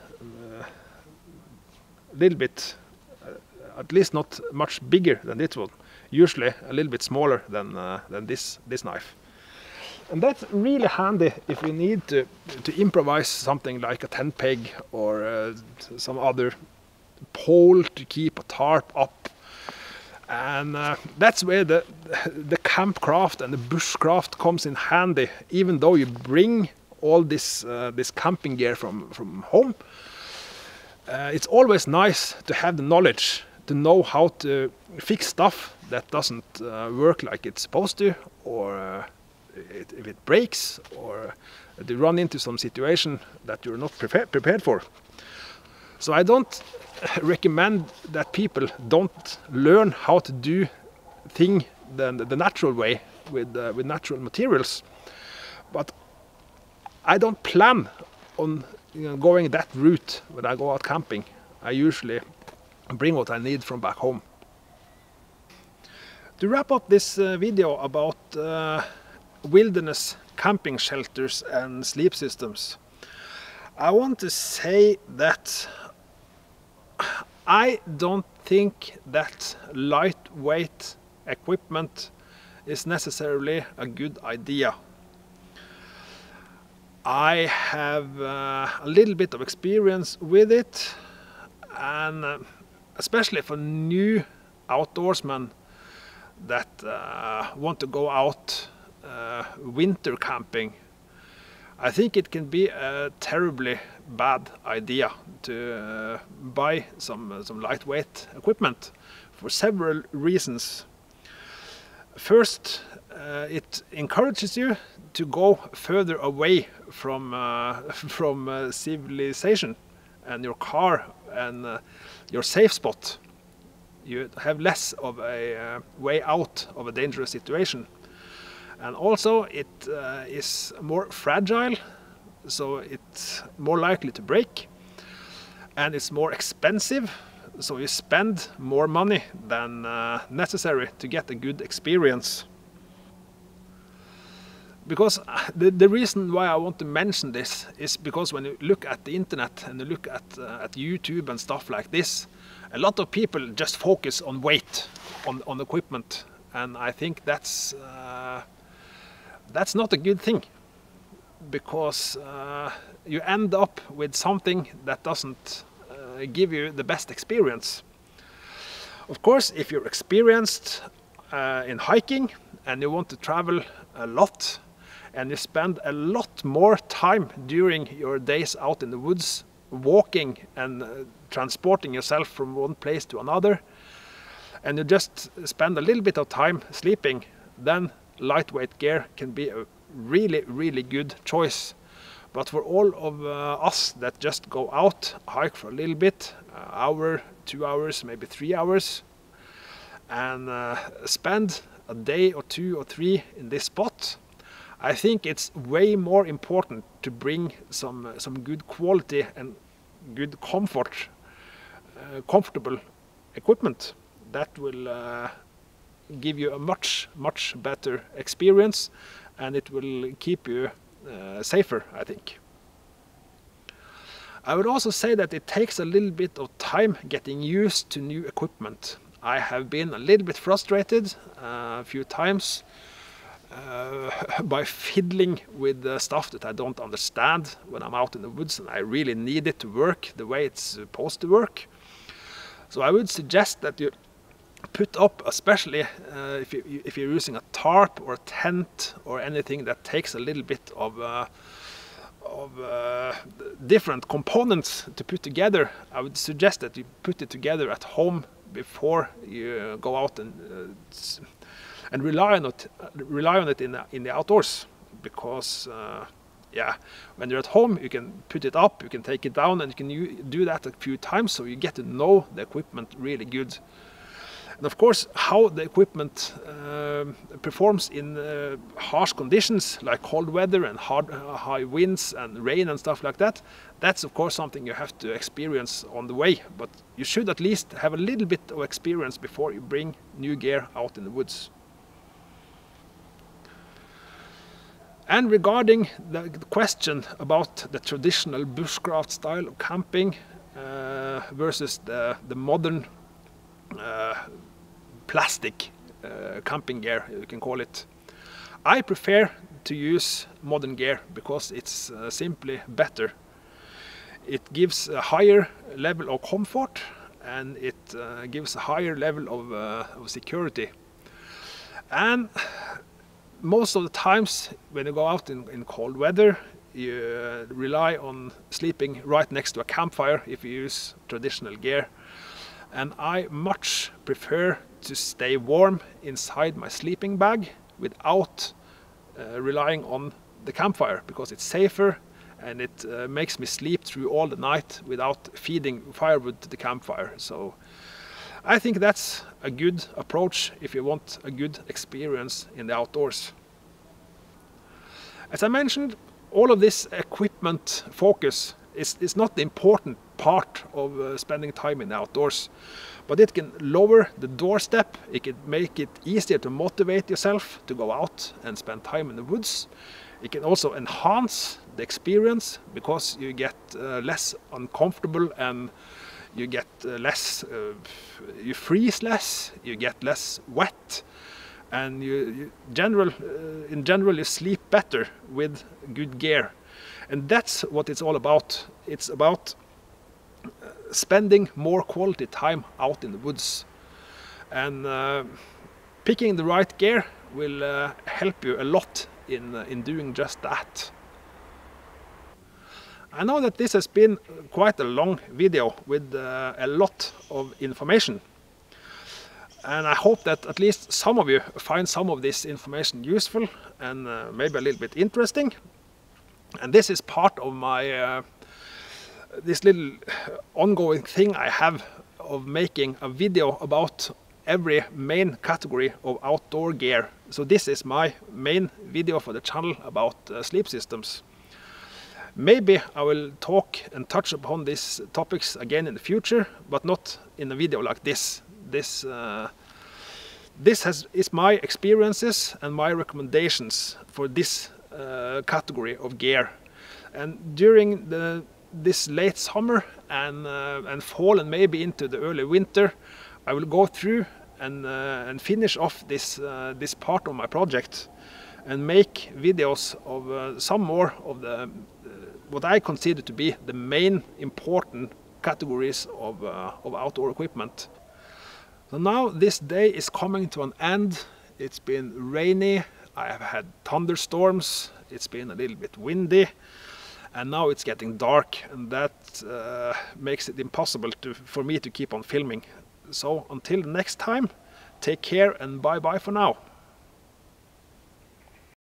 a little bit, at least not much bigger than this one, usually a little bit smaller than this knife. And that's really handy if you need to improvise something like a tent peg or some other pole to keep a tarp up. And that's where the campcraft and the bushcraft comes in handy. Even though you bring all this camping gear from home, it's always nice to have the knowledge to know how to fix stuff that doesn't work like it's supposed to, or if it breaks, or you run into some situation that you're not prepared for. So I don't recommend that people don't learn how to do things the natural way with natural materials. But I don't plan on going that route when I go out camping. I usually bring what I need from back home. To wrap up this video about wilderness camping shelters and sleep systems, I want to say that I don't think that lightweight equipment is necessarily a good idea. I have a little bit of experience with it, and especially for new outdoorsmen that want to go out winter camping, I think it can be a terribly bad idea to buy some lightweight equipment for several reasons. First, it encourages you to go further away from civilization and your car and your safe spot. You have less of a way out of a dangerous situation. And also it is more fragile, so it's more likely to break, and it's more expensive, so you spend more money than necessary to get a good experience. Because the reason why I want to mention this is because when you look at the internet and you look at YouTube and stuff like this, a lot of people just focus on weight on equipment, and I think that's not a good thing, because you end up with something that doesn't give you the best experience. Of course, if you're experienced in hiking and you want to travel a lot and you spend a lot more time during your days out in the woods walking and transporting yourself from one place to another, and you just spend a little bit of time sleeping, then lightweight gear can be a really good choice. But for all of us that just go out, hike for a little bit, hour, 2 hours, maybe 3 hours, and spend a day or 2 or 3 in this spot, I think it's way more important to bring some good quality and good comfortable equipment that will give you a much better experience, and it will keep you safer, I think. I would also say that it takes a little bit of time getting used to new equipment. I have been a little bit frustrated a few times by fiddling with the stuff that I don't understand when I'm out in the woods and I really need it to work the way it's supposed to work. So I would suggest that you put up, especially if you're using a tarp or a tent or anything that takes a little bit of different components to put together, I would suggest that you put it together at home before you go out and rely on it in the outdoors, because yeah, when you're at home you can put it up, you can take it down, and you can do that a few times, so you get to know the equipment really good. And of course, how the equipment performs in harsh conditions like cold weather and high winds and rain and stuff like that, that's of course something you have to experience on the way. But you should at least have a little bit of experience before you bring new gear out in the woods. And regarding the question about the traditional bushcraft style of camping versus the modern plastic camping gear, you can call it, I prefer to use modern gear because it's simply better. It gives a higher level of comfort, and it gives a higher level of security. And most of the times when you go out in cold weather, you rely on sleeping right next to a campfire if you use traditional gear. And I much prefer to stay warm inside my sleeping bag without relying on the campfire, because it's safer and it makes me sleep through all the night without feeding firewood to the campfire. So I think that's a good approach if you want a good experience in the outdoors. As I mentioned, all of this equipment focus is not the important part of spending time in the outdoors, but it can lower the doorstep, it can make it easier to motivate yourself to go out and spend time in the woods. It can also enhance the experience because you get less uncomfortable, and you get you freeze less, you get less wet, and in general you sleep better with good gear. And that's what it's all about. It's about spending more quality time out in the woods. And picking the right gear will help you a lot in doing just that. I know that this has been quite a long video with a lot of information. And I hope that at least some of you find some of this information useful and maybe a little bit interesting. And this is part of my this little ongoing thing I have of making a video about every main category of outdoor gear. So this is my main video for the channel about sleep systems. Maybe I will talk and touch upon these topics again in the future, but not in a video like this. This is my experiences and my recommendations for this category of gear. And during this late summer and fall, and maybe into the early winter, I will go through and finish off this part of my project and make videos of some more of the what I consider to be the main important categories of outdoor equipment. So now this day is coming to an end. It's been rainy, I have had thunderstorms, it's been a little bit windy, and now it's getting dark, and that makes it impossible for me to keep on filming. So until next time, take care and bye bye for now.